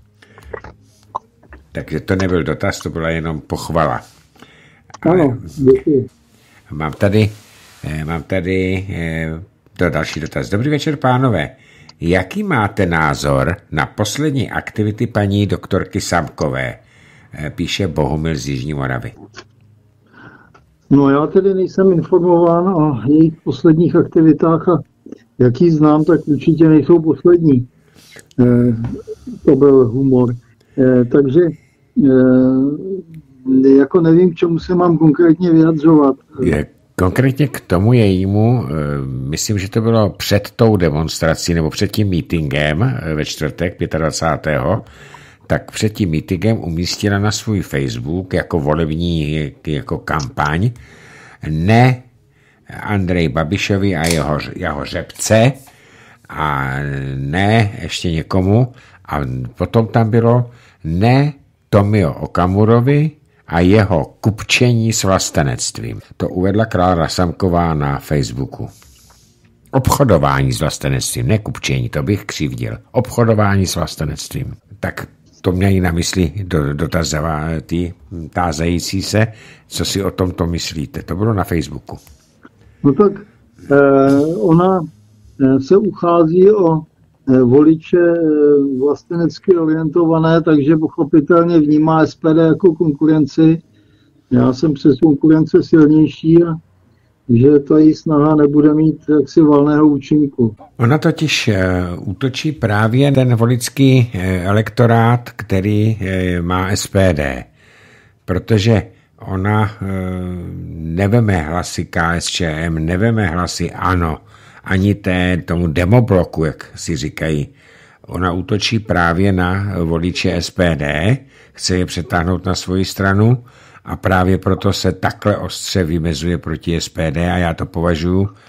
Takže to nebyl dotaz, to byla jenom pochvala. Ano, děkuji. Mám tady další dotaz. Dobrý večer, pánové. Jaký máte názor na poslední aktivity paní doktorky Samkové? Píše Bohumil z Jižní Moravy. No já tedy nejsem informován o jejich posledních aktivitách a jak ji znám, tak určitě nejsou poslední. To byl humor. Takže jako nevím, k čemu se mám konkrétně vyjadřovat. Konkrétně k tomu jejímu, myslím, že to bylo před tou demonstrací nebo před tím meetingem ve čtvrtek 25. tak před tím meetingem umístila na svůj Facebook jako volební jako kampaň ne Andrej Babišovi a jeho řepce a ne ještě někomu a potom tam bylo ne Tomio Okamurovi a jeho kupčení s vlastenectvím. To uvedla Klára Samková na Facebooku. Obchodování s vlastenectvím, ne kupčení, to bych křivdil. Obchodování s vlastenectvím. Tak to mějí na mysli tázající se, co si o tomto myslíte. To bylo na Facebooku. No tak ona se uchází o voliče vlastenecky orientované, takže pochopitelně vnímá SPD jako konkurenci. Já jsem přes konkurence silnější a že ta její snaha nebude mít jaksi valného účinku. Ona totiž útočí právě ten voličský elektorát, který má SPD, protože ona neveme hlasy KSČM, neveme hlasy ANO, ani tomu demobloku, jak si říkají. Ona útočí právě na voliče SPD, chce je přetáhnout na svoji stranu a právě proto se takhle ostře vymezuje proti SPD a já to považuji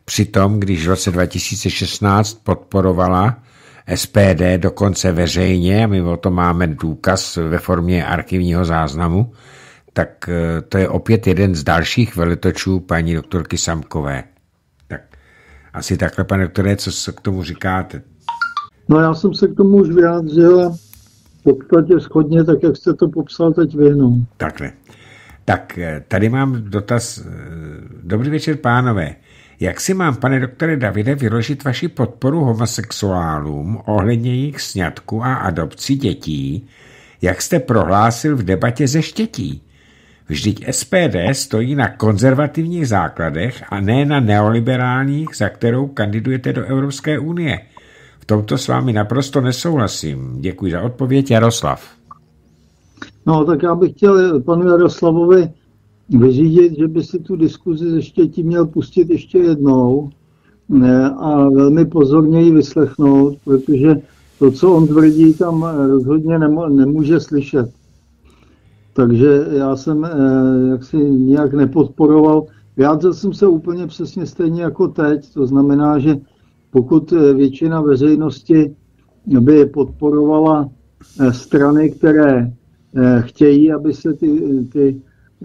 Přitom, když v roce 2016 podporovala SPD dokonce veřejně, a my o tom máme důkaz ve formě archivního záznamu, tak to je opět jeden z dalších veletočů paní doktorky Samkové. Tak asi takhle, pane doktore, co se k tomu říkáte? No já jsem se k tomu už vyjádřil v podstatě shodně, tak jak jste to popsal teď vy. No. Takhle. Tak tady mám dotaz. Dobrý večer, pánové. Jak si mám, pane doktore Davide, vyložit vaši podporu homosexuálům ohledně jejich sňatku a adopcí dětí, jak jste prohlásil v debatě ze Štětí? Vždyť SPD stojí na konzervativních základech a ne na neoliberálních, za kterou kandidujete do Evropské unie. V tomto s vámi naprosto nesouhlasím. Děkuji za odpověď, Jaroslav. No, tak já bych chtěl panu Jaroslavovi vyřídit, že by si tu diskuzi ze Štětí měl pustit ještě jednou a velmi pozorně ji vyslechnout, protože to, co on tvrdí, tam rozhodně nemůže slyšet. Takže já jsem jaksi nějak nepodporoval. Vyjádřil jsem se úplně přesně stejně jako teď. To znamená, že pokud většina veřejnosti by podporovala strany, které chtějí, aby se ty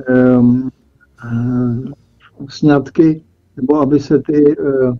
sňatky, nebo aby se ty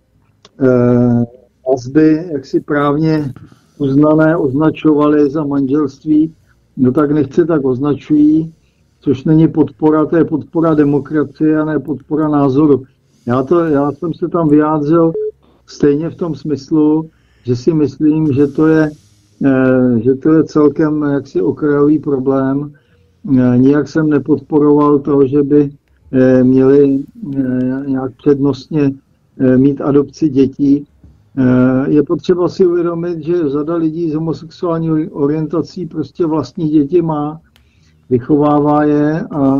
vazby jaksi právně uznané označovaly za manželství, no tak nechce, tak označují, což není podpora, to je podpora demokracie a ne podpora názoru. Já jsem se tam vyjádřil stejně v tom smyslu, že si myslím, že to je celkem jaksi okrajový problém. Nijak jsem nepodporoval to, že by měli nějak přednostně mít adopci dětí. Je potřeba si uvědomit, že řada lidí s homosexuální orientací prostě vlastní děti má, vychovává je a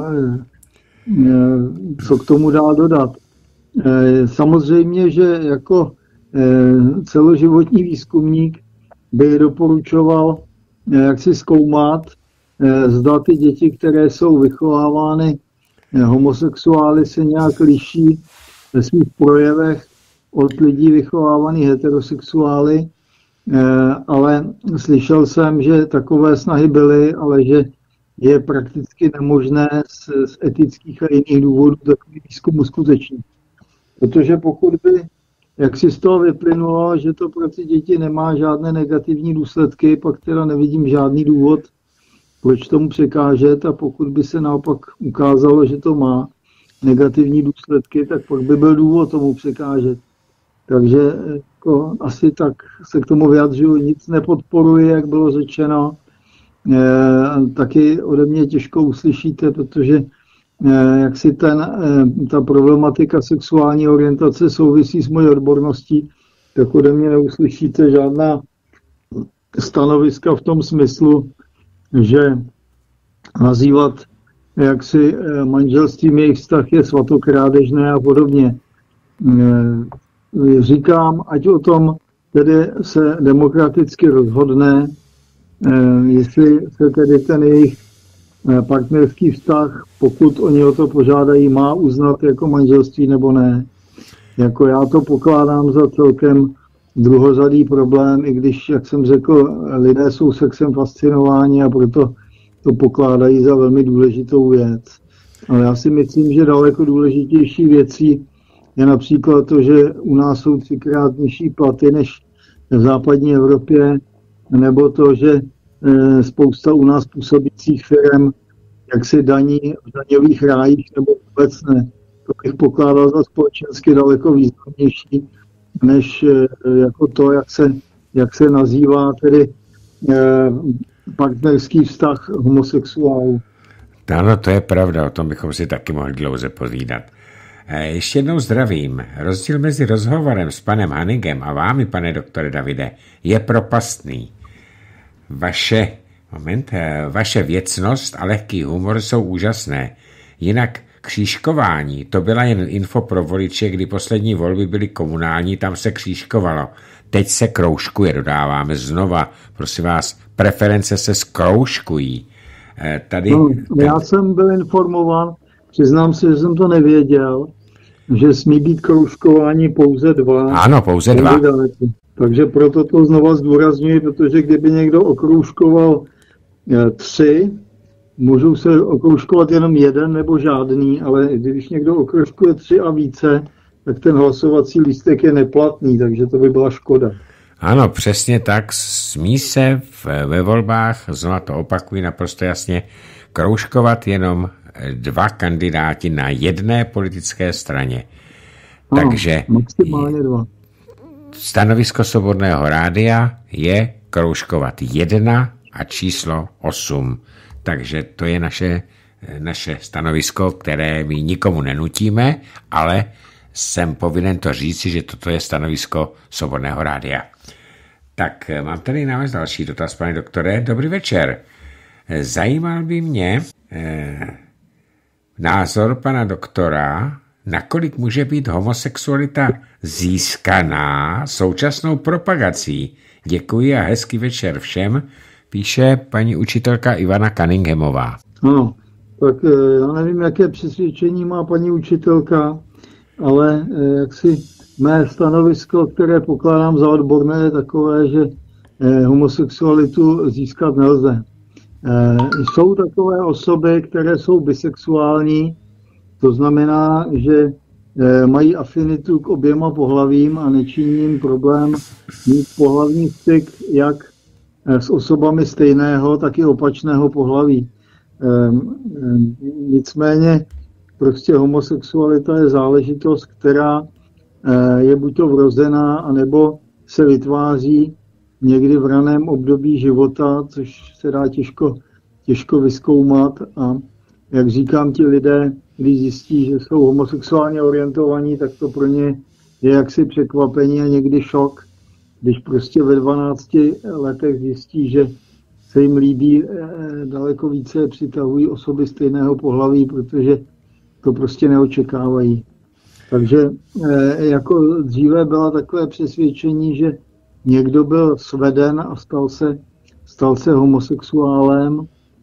co k tomu dá dodat. Samozřejmě, že jako celoživotní výzkumník by doporučoval jak si zkoumat, zda ty děti, které jsou vychovávány homosexuály, se nějak liší ve svých projevech od lidí vychovávaných heterosexuály, ale slyšel jsem, že takové snahy byly, ale že je prakticky nemožné z etických a jiných důvodů takový výzkum uskutečnit. Protože pokud by, jak si z toho vyplynulo, že to pro ty děti nemá žádné negativní důsledky, pak teda nevidím žádný důvod, proč tomu překážet, a pokud by se naopak ukázalo, že to má negativní důsledky, tak pak by byl důvod tomu překážet. Takže jako, asi tak se k tomu vyjadřuju, nic nepodporuji, jak bylo řečeno. Taky ode mě těžko uslyšíte, protože jak si ta problematika sexuální orientace souvisí s mojí odborností, tak ode mě neuslyšíte žádná stanoviska v tom smyslu, že nazývat jaksi manželstvím jejich vztah je svatokrádežné a podobně. Říkám, ať o tom tedy se demokraticky rozhodne, jestli se tedy ten jejich partnerský vztah, pokud oni o to požádají, má uznat jako manželství nebo ne. Jako já to pokládám za celkem druhořadý problém, i když, jak jsem řekl, lidé jsou sexem fascinováni a proto to pokládají za velmi důležitou věc. Ale já si myslím, že daleko důležitější věcí je například to, že u nás jsou 3krát nižší platy než v západní Evropě, nebo to, že spousta u nás působících firm, jak se daní v daňových rájích nebo vůbec ne. To bych pokládal za společensky daleko významnější, než jako to, jak se nazývá tedy partnerský vztah homosexuálů. Ano, to je pravda, o tom bychom si taky mohli dlouze povídat. Ještě jednou zdravím. Rozdíl mezi rozhovorem s panem Hanigem a vámi, pane doktore Davide, je propastný. Vaše věcnost a lehký humor jsou úžasné. Jinak křížkování, to byla jen info pro voliče, kdy poslední volby byly komunální, tam se křížkovalo. Teď se kroužkuje, dodáváme znova. Prosím vás, preference se zkroužkují. Já jsem byl informován, přiznám se, že jsem to nevěděl, že smí být kroužkováni pouze 2. Ano, pouze 2. Takže proto to znova zdůrazňuji, protože kdyby někdo okroužkoval 3, můžou se okroužkovat jenom 1 nebo žádný, ale když někdo okroužkuje 3 a více, tak ten hlasovací lístek je neplatný, takže to by byla škoda. Ano, přesně tak. Smí se ve volbách, znovu to opakuji naprosto jasně, kroužkovat jenom 2 kandidáti na jedné politické straně. Takže maximálně 2. Stanovisko Svobodného rádia je kroužkovat 1 a číslo 8. Takže to je naše stanovisko, které my nikomu nenutíme, ale jsem povinen to říci, že toto je stanovisko Svobodného rádia. Tak mám tady na vás další dotaz, pane doktore. Dobrý večer. Zajímal by mě názor pana doktora, nakolik může být homosexualita získaná současnou propagací. Děkuji a hezký večer všem, píše paní učitelka Ivana Cunninghamová. Ano, tak já nevím, jaké přesvědčení má paní učitelka, ale jaksi mé stanovisko, které pokládám za odborné, je takové, že homosexualitu získat nelze. Jsou takové osoby, které jsou bisexuální, to znamená, že mají afinitu k oběma pohlavím a nečiní jim problém mít pohlavní styk jak s osobami stejného, tak i opačného pohlaví. Nicméně prostě homosexualita je záležitost, která je buď to vrozená, anebo se vytváří někdy v raném období života, což se dá těžko vyzkoumat. A jak říkám, ti lidé, když zjistí, že jsou homosexuálně orientovaní, tak to pro ně je jaksi překvapení a někdy šok, když prostě ve 12 letech zjistí, že se jim líbí daleko více, přitahují osoby stejného pohlaví, protože to prostě neočekávají. Takže jako dříve byla takové přesvědčení, že někdo byl sveden a stal se homosexuálem.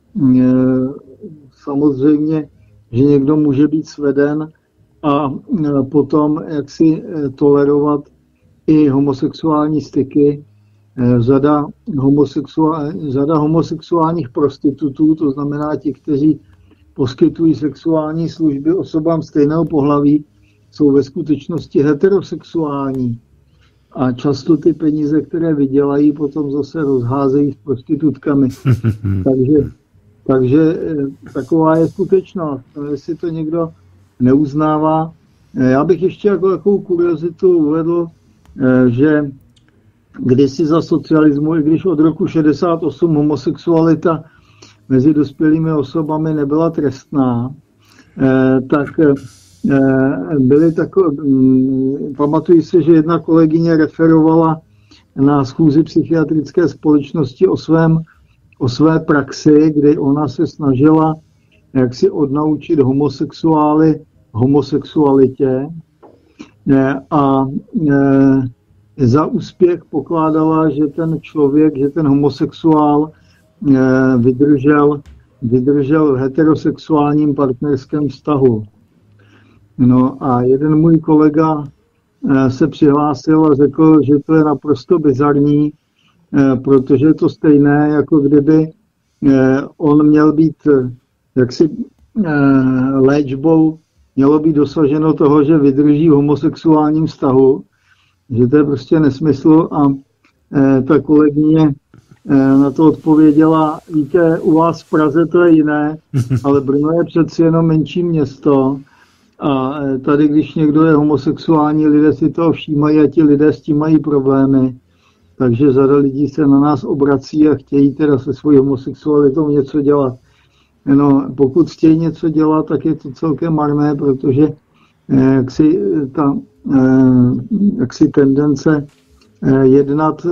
Samozřejmě, že někdo může být sveden a potom jaksi tolerovat i homosexuální styky. Řada homosexuálních prostitutů, to znamená ti, kteří poskytují sexuální služby osobám stejného pohlaví, jsou ve skutečnosti heterosexuální. A často ty peníze, které vydělají, potom zase rozházejí s prostitutkami. Takže taková je skutečnost. Jestli to někdo neuznává. Já bych ještě jako takovou kuriozitu uvedl, že kdysi za socialismu, i když od roku 68 homosexualita mezi dospělými osobami nebyla trestná, tak byly takové, pamatuji se, že jedna kolegyně referovala na schůzi psychiatrické společnosti o své praxi, kdy ona se snažila jaksi odnaučit homosexuály homosexualitě a za úspěch pokládala, že ten člověk, že ten homosexuál vydržel v heterosexuálním partnerském vztahu. No a jeden můj kolega se přihlásil a řekl, že to je naprosto bizarní, protože je to stejné, jako kdyby on měl být jaksi léčbou, mělo být dosaženo toho, že vydrží v homosexuálním vztahu, že to je prostě nesmysl a ta kolegyně na to odpověděla, víte, u vás v Praze to je jiné, ale Brno je přeci jenom menší město a tady, když někdo je homosexuální, lidé si toho všímají a ti lidé s tím mají problémy. Takže řada lidí se na nás obrací a chtějí teda se svojí homosexualitou něco dělat. No, pokud chtějí něco dělat, tak je to celkem marné, protože jaksi tendence jednat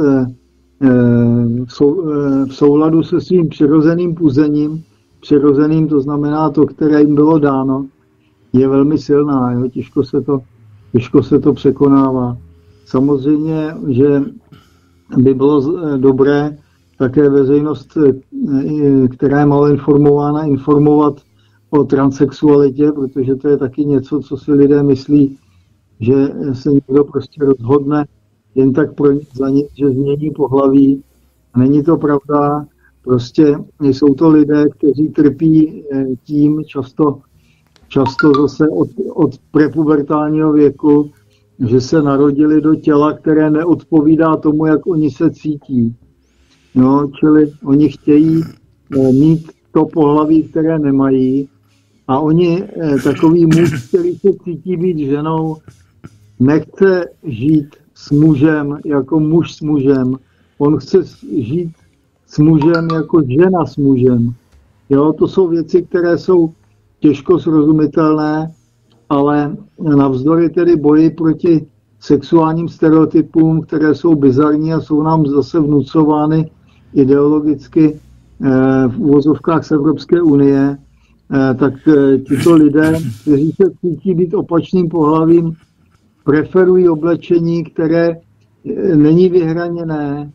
v souladu se svým přirozeným puzením, přirozeným to znamená to, které jim bylo dáno, je velmi silná, jo? Těžko se to překonává. Samozřejmě, že by bylo dobré také veřejnost, která je malo informována, informovat o transsexualitě, protože to je taky něco, co si lidé myslí, že se někdo prostě rozhodne jen tak pro nic za nic, že změní pohlaví. A není to pravda. Prostě jsou to lidé, kteří trpí tím často zase od prepubertálního věku, že se narodili do těla, které neodpovídá tomu, jak oni se cítí. No, čili oni chtějí mít to pohlaví, které nemají, a oni, takový muž, který se cítí být ženou, nechce žít s mužem jako muž s mužem. On chce žít s mužem jako žena s mužem. Jo, to jsou věci, které jsou těžko srozumitelné, ale navzdory tedy boji proti sexuálním stereotypům, které jsou bizarní a jsou nám zase vnucovány ideologicky v uvozovkách z Evropské unie, tak tito lidé, kteří se cítí být opačným pohlavím, preferují oblečení, které není vyhraněné,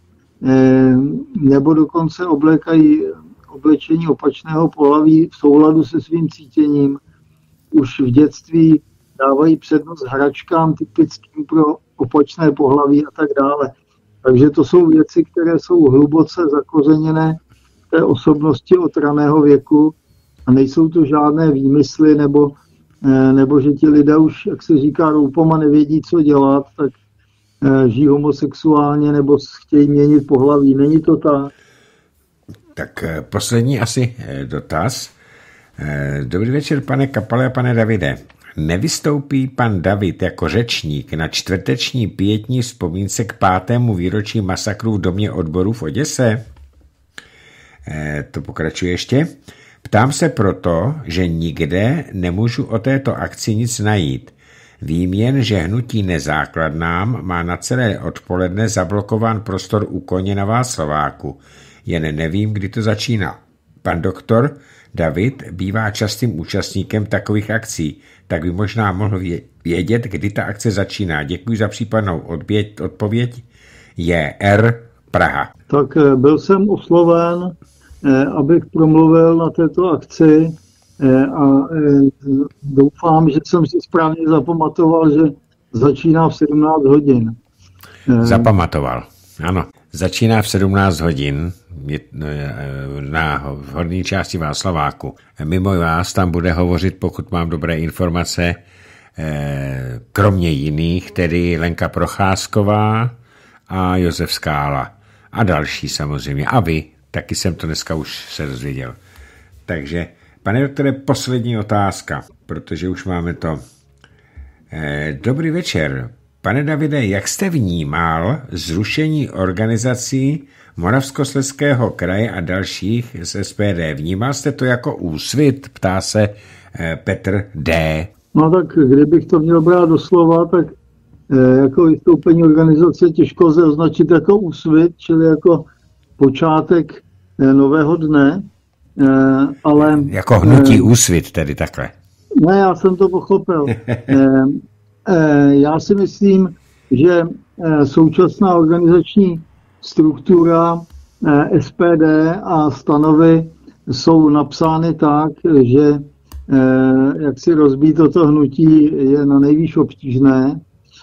nebo dokonce oblékají oblečení opačného pohlaví v souladu se svým cítěním. Už v dětství dávají přednost hračkám typickým pro opačné pohlaví a tak dále. Takže to jsou věci, které jsou hluboce zakořeněné v té osobnosti od raného věku a nejsou to žádné výmysly, nebo že ti lidé už, jak se říká, roupama nevědí, co dělat, tak žijí homosexuálně nebo chtějí měnit pohlaví. Není to tak. Tak poslední asi dotaz. Dobrý večer, pane Kapale a pane Davide. Nevystoupí pan David jako řečník na čtvrteční pietní vzpomínce k 5. výročí masakru v Domě odborů v Oděse? To pokračuje ještě. Ptám se proto, že nikde nemůžu o této akci nic najít. Vím jen, že hnutí Nezákladnám má na celé odpoledne zablokován prostor u Koně na Václaváku. Jen nevím, kdy to začíná. Pan doktor David bývá častým účastníkem takových akcí, tak by možná mohl vědět, kdy ta akce začíná. Děkuji za případnou odpověď. Je R. Praha. Tak byl jsem osloven, abych promluvil na této akci a doufám, že jsem si správně zapamatoval, že začíná v 17 hodin. Zapamatoval, ano. Začíná v 17 hodin na horní části Václaváku. Mimo vás tam bude hovořit, pokud mám dobré informace, kromě jiných, tedy Lenka Procházková a Josef Skála. A další samozřejmě. A vy, taky jsem to dneska už se dozvěděl. Takže, pane doktore, poslední otázka, protože už máme to. Dobrý večer. Pane Davide, jak jste vnímal zrušení organizací Moravskoslezského kraje a dalších z SPD? Vnímal jste to jako úsvit? Ptá se Petr D. No tak kdybych to měl brát doslova, tak jako vystoupení organizace těžko se označit jako úsvit, čili jako počátek nového dne, ale... Jako hnutí úsvit tedy takhle. Ne, já jsem to pochopil. Já si myslím, že současná organizační struktura SPD a stanovy jsou napsány tak, že jak si rozbít toto hnutí je na nejvýš obtížné,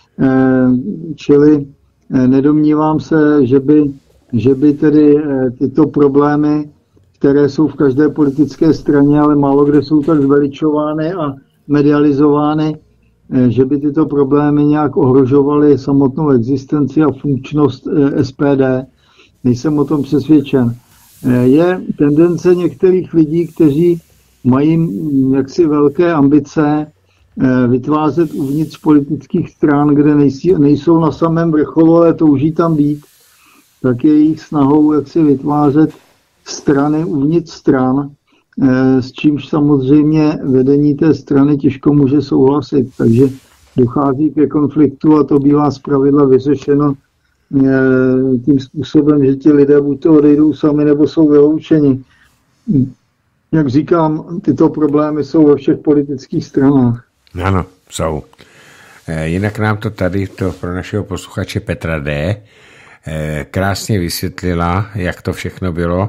čili nedomnívám se, že by tedy tyto problémy, které jsou v každé politické straně, ale málo kde jsou tak zveličovány a medializovány, že by tyto problémy nějak ohrožovaly samotnou existenci a funkčnost SPD. Nejsem o tom přesvědčen. Je tendence některých lidí, kteří mají jaksi velké ambice vytvářet uvnitř politických stran, kde nejsou na samém vrcholu, ale touží tam být, tak je jejich snahou jaksi vytvářet strany uvnitř stran, s čímž samozřejmě vedení té strany těžko může souhlasit, takže dochází ke konfliktu a to bývá zpravidla vyřešeno tím způsobem, že ti lidé buď to odejdou sami, nebo jsou vyloučeni. Jak říkám, tyto problémy jsou ve všech politických stranách. Ano, jsou. Jinak nám to tady, to pro našeho posluchače Petra D. Krásně vysvětlila, jak to všechno bylo.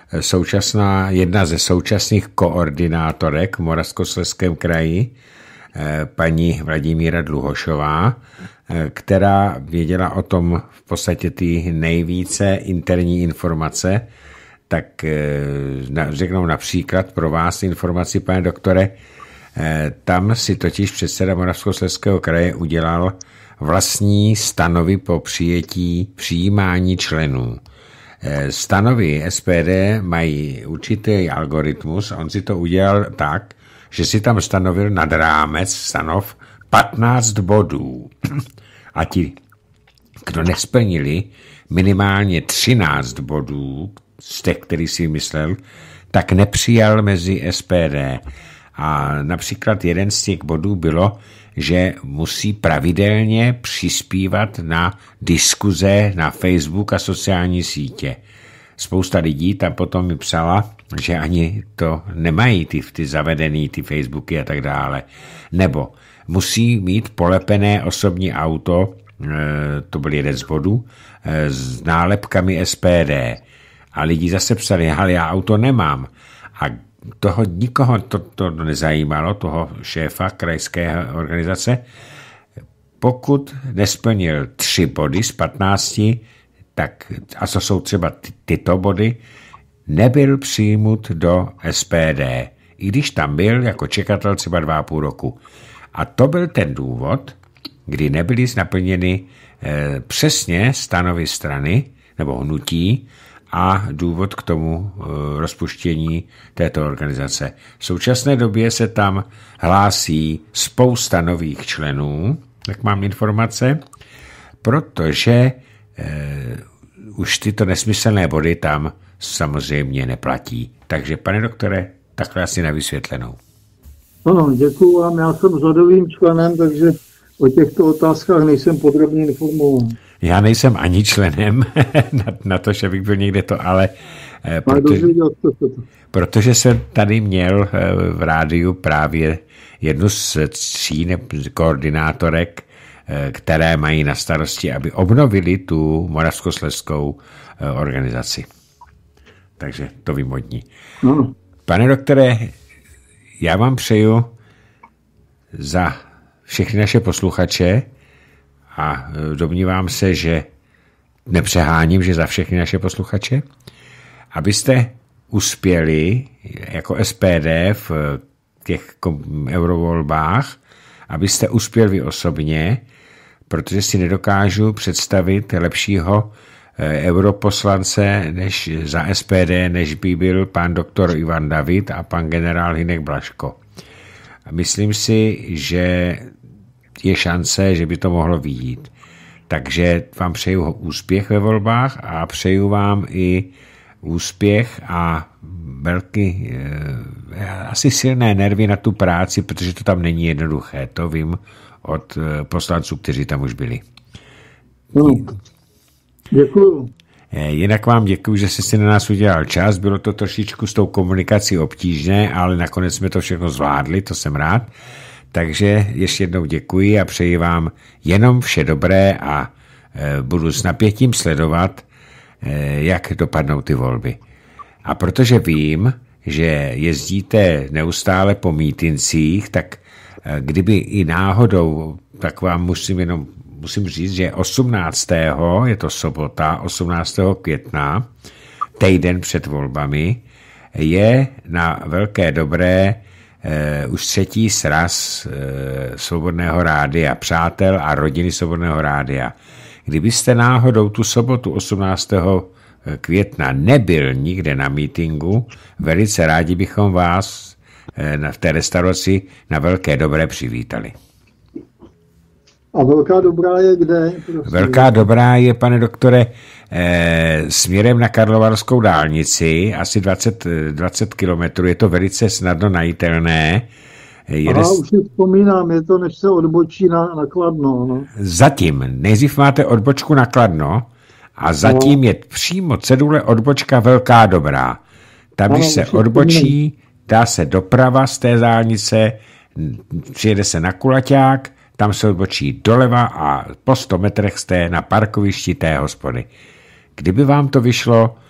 jedna ze současných koordinátorek v Moravskoslezském kraji, paní Vladimíra Dluhošová, která věděla o tom v podstatě ty nejvíce interní informace, tak řeknou například pro vás informaci, pane doktore, tam si totiž předseda Moravskoslezského kraje udělal vlastní stanovy po přijímání členů. Stanovy SPD mají určitý algoritmus, on si to udělal tak, že si tam stanovil nad rámec stanov 15 bodů. A ti, kdo nesplnili minimálně 13 bodů z těch, který si myslel, tak nepřijal mezi SPD. A například jeden z těch bodů bylo, že musí pravidelně přispívat na diskuze na Facebook a sociální sítě. Spousta lidí tam potom mi psala, že ani to nemají ty zavedený, ty Facebooky a tak dále. Nebo musí mít polepené osobní auto, to byl jeden z bodů, s nálepkami SPD. A lidi zase psali, ale já auto nemám. A nikoho to nezajímalo, toho šéfa krajské organizace. Pokud nesplnil 3 body z 15, tak, a co jsou třeba tyto body, nebyl přijmut do SPD, i když tam byl jako čekatel třeba 2,5 roku. A to byl ten důvod, kdy nebyly naplněny přesně stanovy strany nebo hnutí a důvod k tomu rozpuštění této organizace. V současné době se tam hlásí spousta nových členů, jak mám informace, protože už tyto nesmyslné body tam samozřejmě neplatí. Takže, pane doktore, takhle asi na vysvětlenou. Ano, děkuju vám. Já jsem řadovým členem, takže o těchto otázkách nejsem podrobně informován. Já nejsem ani členem, na to, že bych byl někde to, ale protože jsem tady měl v rádiu právě jednu z 3 koordinátorek, které mají na starosti, aby obnovili tu moravskoslezskou organizaci. Takže to vím od ní. Pane doktore, já vám přeju za všechny naše posluchače a domnívám se, že nepřeháním, že za všechny naše posluchače, abyste uspěli jako SPD v těch eurovolbách, abyste uspěl vy osobně, protože si nedokážu představit lepšího europoslance než za SPD, než by byl pan doktor Ivan David a pan generál Hynek Blažko. Myslím si, že je šance, že by to mohlo vyjít. Takže vám přeju úspěch ve volbách a přeju vám i úspěch a velký, asi silné nervy na tu práci, protože to tam není jednoduché. To vím od poslanců, kteří tam už byli. Děkuju. Jinak vám děkuji, že jste si na nás udělal čas. Bylo to trošičku s tou komunikací obtížné, ale nakonec jsme to všechno zvládli, to jsem rád. Takže ještě jednou děkuji a přeji vám jenom vše dobré a budu s napětím sledovat, jak dopadnou ty volby. A protože vím, že jezdíte neustále po mítincích, tak kdyby i náhodou, tak vám musím říct, že 18. je to sobota, 18. května, týden před volbami, je na Velké Dobré už 3. sraz Svobodného rádia, přátel a rodiny Svobodného rádia. Kdybyste náhodou tu sobotu 18. května nebyl nikde na mítinku, velice rádi bychom vás v té restauraci na Velké Dobré přivítali. A Velká Dobrá je kde? Prosím. Velká Dobrá je, pane doktore, směrem na Karlovarskou dálnici, asi 20 kilometrů, je to velice snadno najitelné. Už si vzpomínám, je to, než se odbočí na Kladno. No. Zatím, nejdřív máte odbočku na Kladno a zatím je přímo cedule odbočka Velká Dobrá. Tam, když se odbočí, dá se doprava z té dálnice, přijede se na Kulaťák, tam se odbočí doleva a po 100 metrech jste na parkovišti té hospody. Kdyby vám to vyšlo,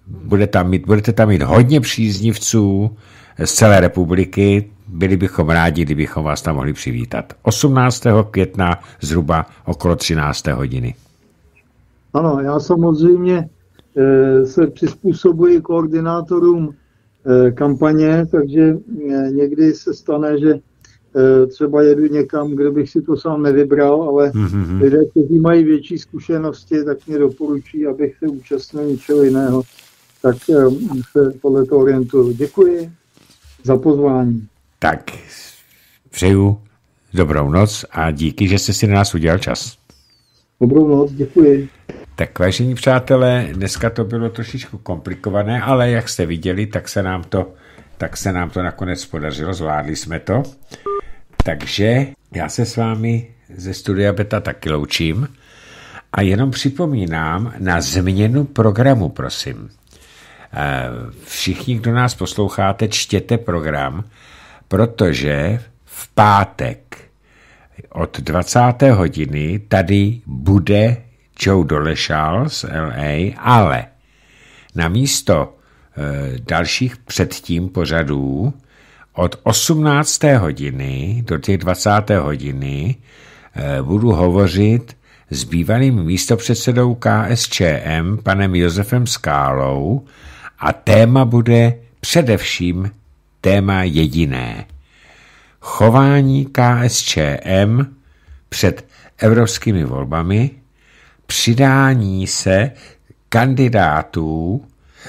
budete tam mít hodně příznivců z celé republiky. Byli bychom rádi, kdybychom vás tam mohli přivítat. 18. května zhruba okolo 13. hodiny. Ano, já samozřejmě se přizpůsobuji koordinátorům kampaně, takže někdy se stane, že třeba jedu někam, kde bych si to sám nevybral, ale lidé, kteří mají větší zkušenosti, tak mě doporučí, abych se účastnil něčeho jiného. Tak se podle toho orientuju. Děkuji za pozvání. Tak, přeju dobrou noc a díky, že jste si na nás udělal čas. Dobrou noc, děkuji. Tak vážení přátelé, dneska to bylo trošičku komplikované, ale jak jste viděli, tak se nám to nakonec podařilo, zvládli jsme to. Takže já se s vámi ze Studia Beta taky loučím a jenom připomínám na změnu programu, prosím. Všichni, kdo nás posloucháte, čtěte program, protože v pátek od 20. hodiny tady bude Joe Dolešal z LA, ale na místo dalších předtím pořadů od 18. hodiny do těch 20. hodiny budu hovořit s bývalým místopředsedou KSČM, panem Josefem Skálou, a téma bude především téma jediné. Chování KSČM před evropskými volbami, přidání se kandidátů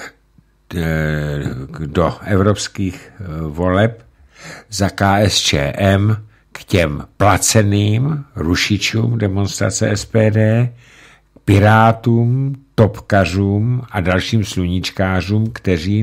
do evropských voleb za KSČM k těm placeným rušičům demonstrace SPD, pirátům, topkařům a dalším sluníčkářům, kteří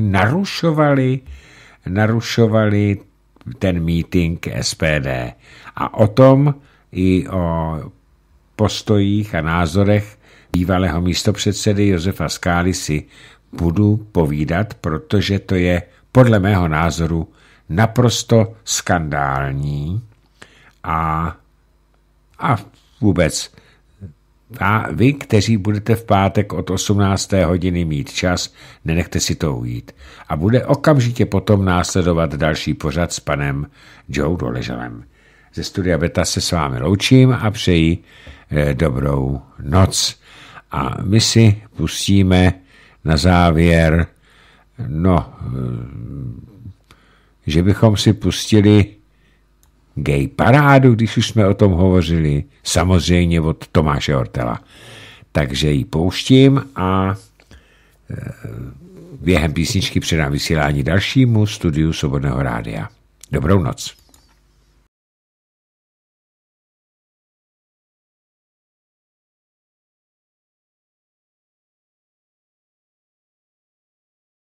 narušovali ten meeting SPD. A o tom i o postojích a názorech bývalého místopředsedy Josefa Skály si budu povídat, protože to je podle mého názoru naprosto skandální a vůbec. A vy, kteří budete v pátek od 18. hodiny mít čas, nenechte si to ujít. A bude okamžitě potom následovat další pořad s panem Joe Doležalem. Ze Studia Beta se s vámi loučím a přeji dobrou noc. A my si pustíme na závěr, že bychom si pustili gay parádu, když už jsme o tom hovořili, samozřejmě od Tomáše Hortela. Takže ji pouštím a během písničky předám vysílání dalšímu studiu Svobodného rádia. Dobrou noc.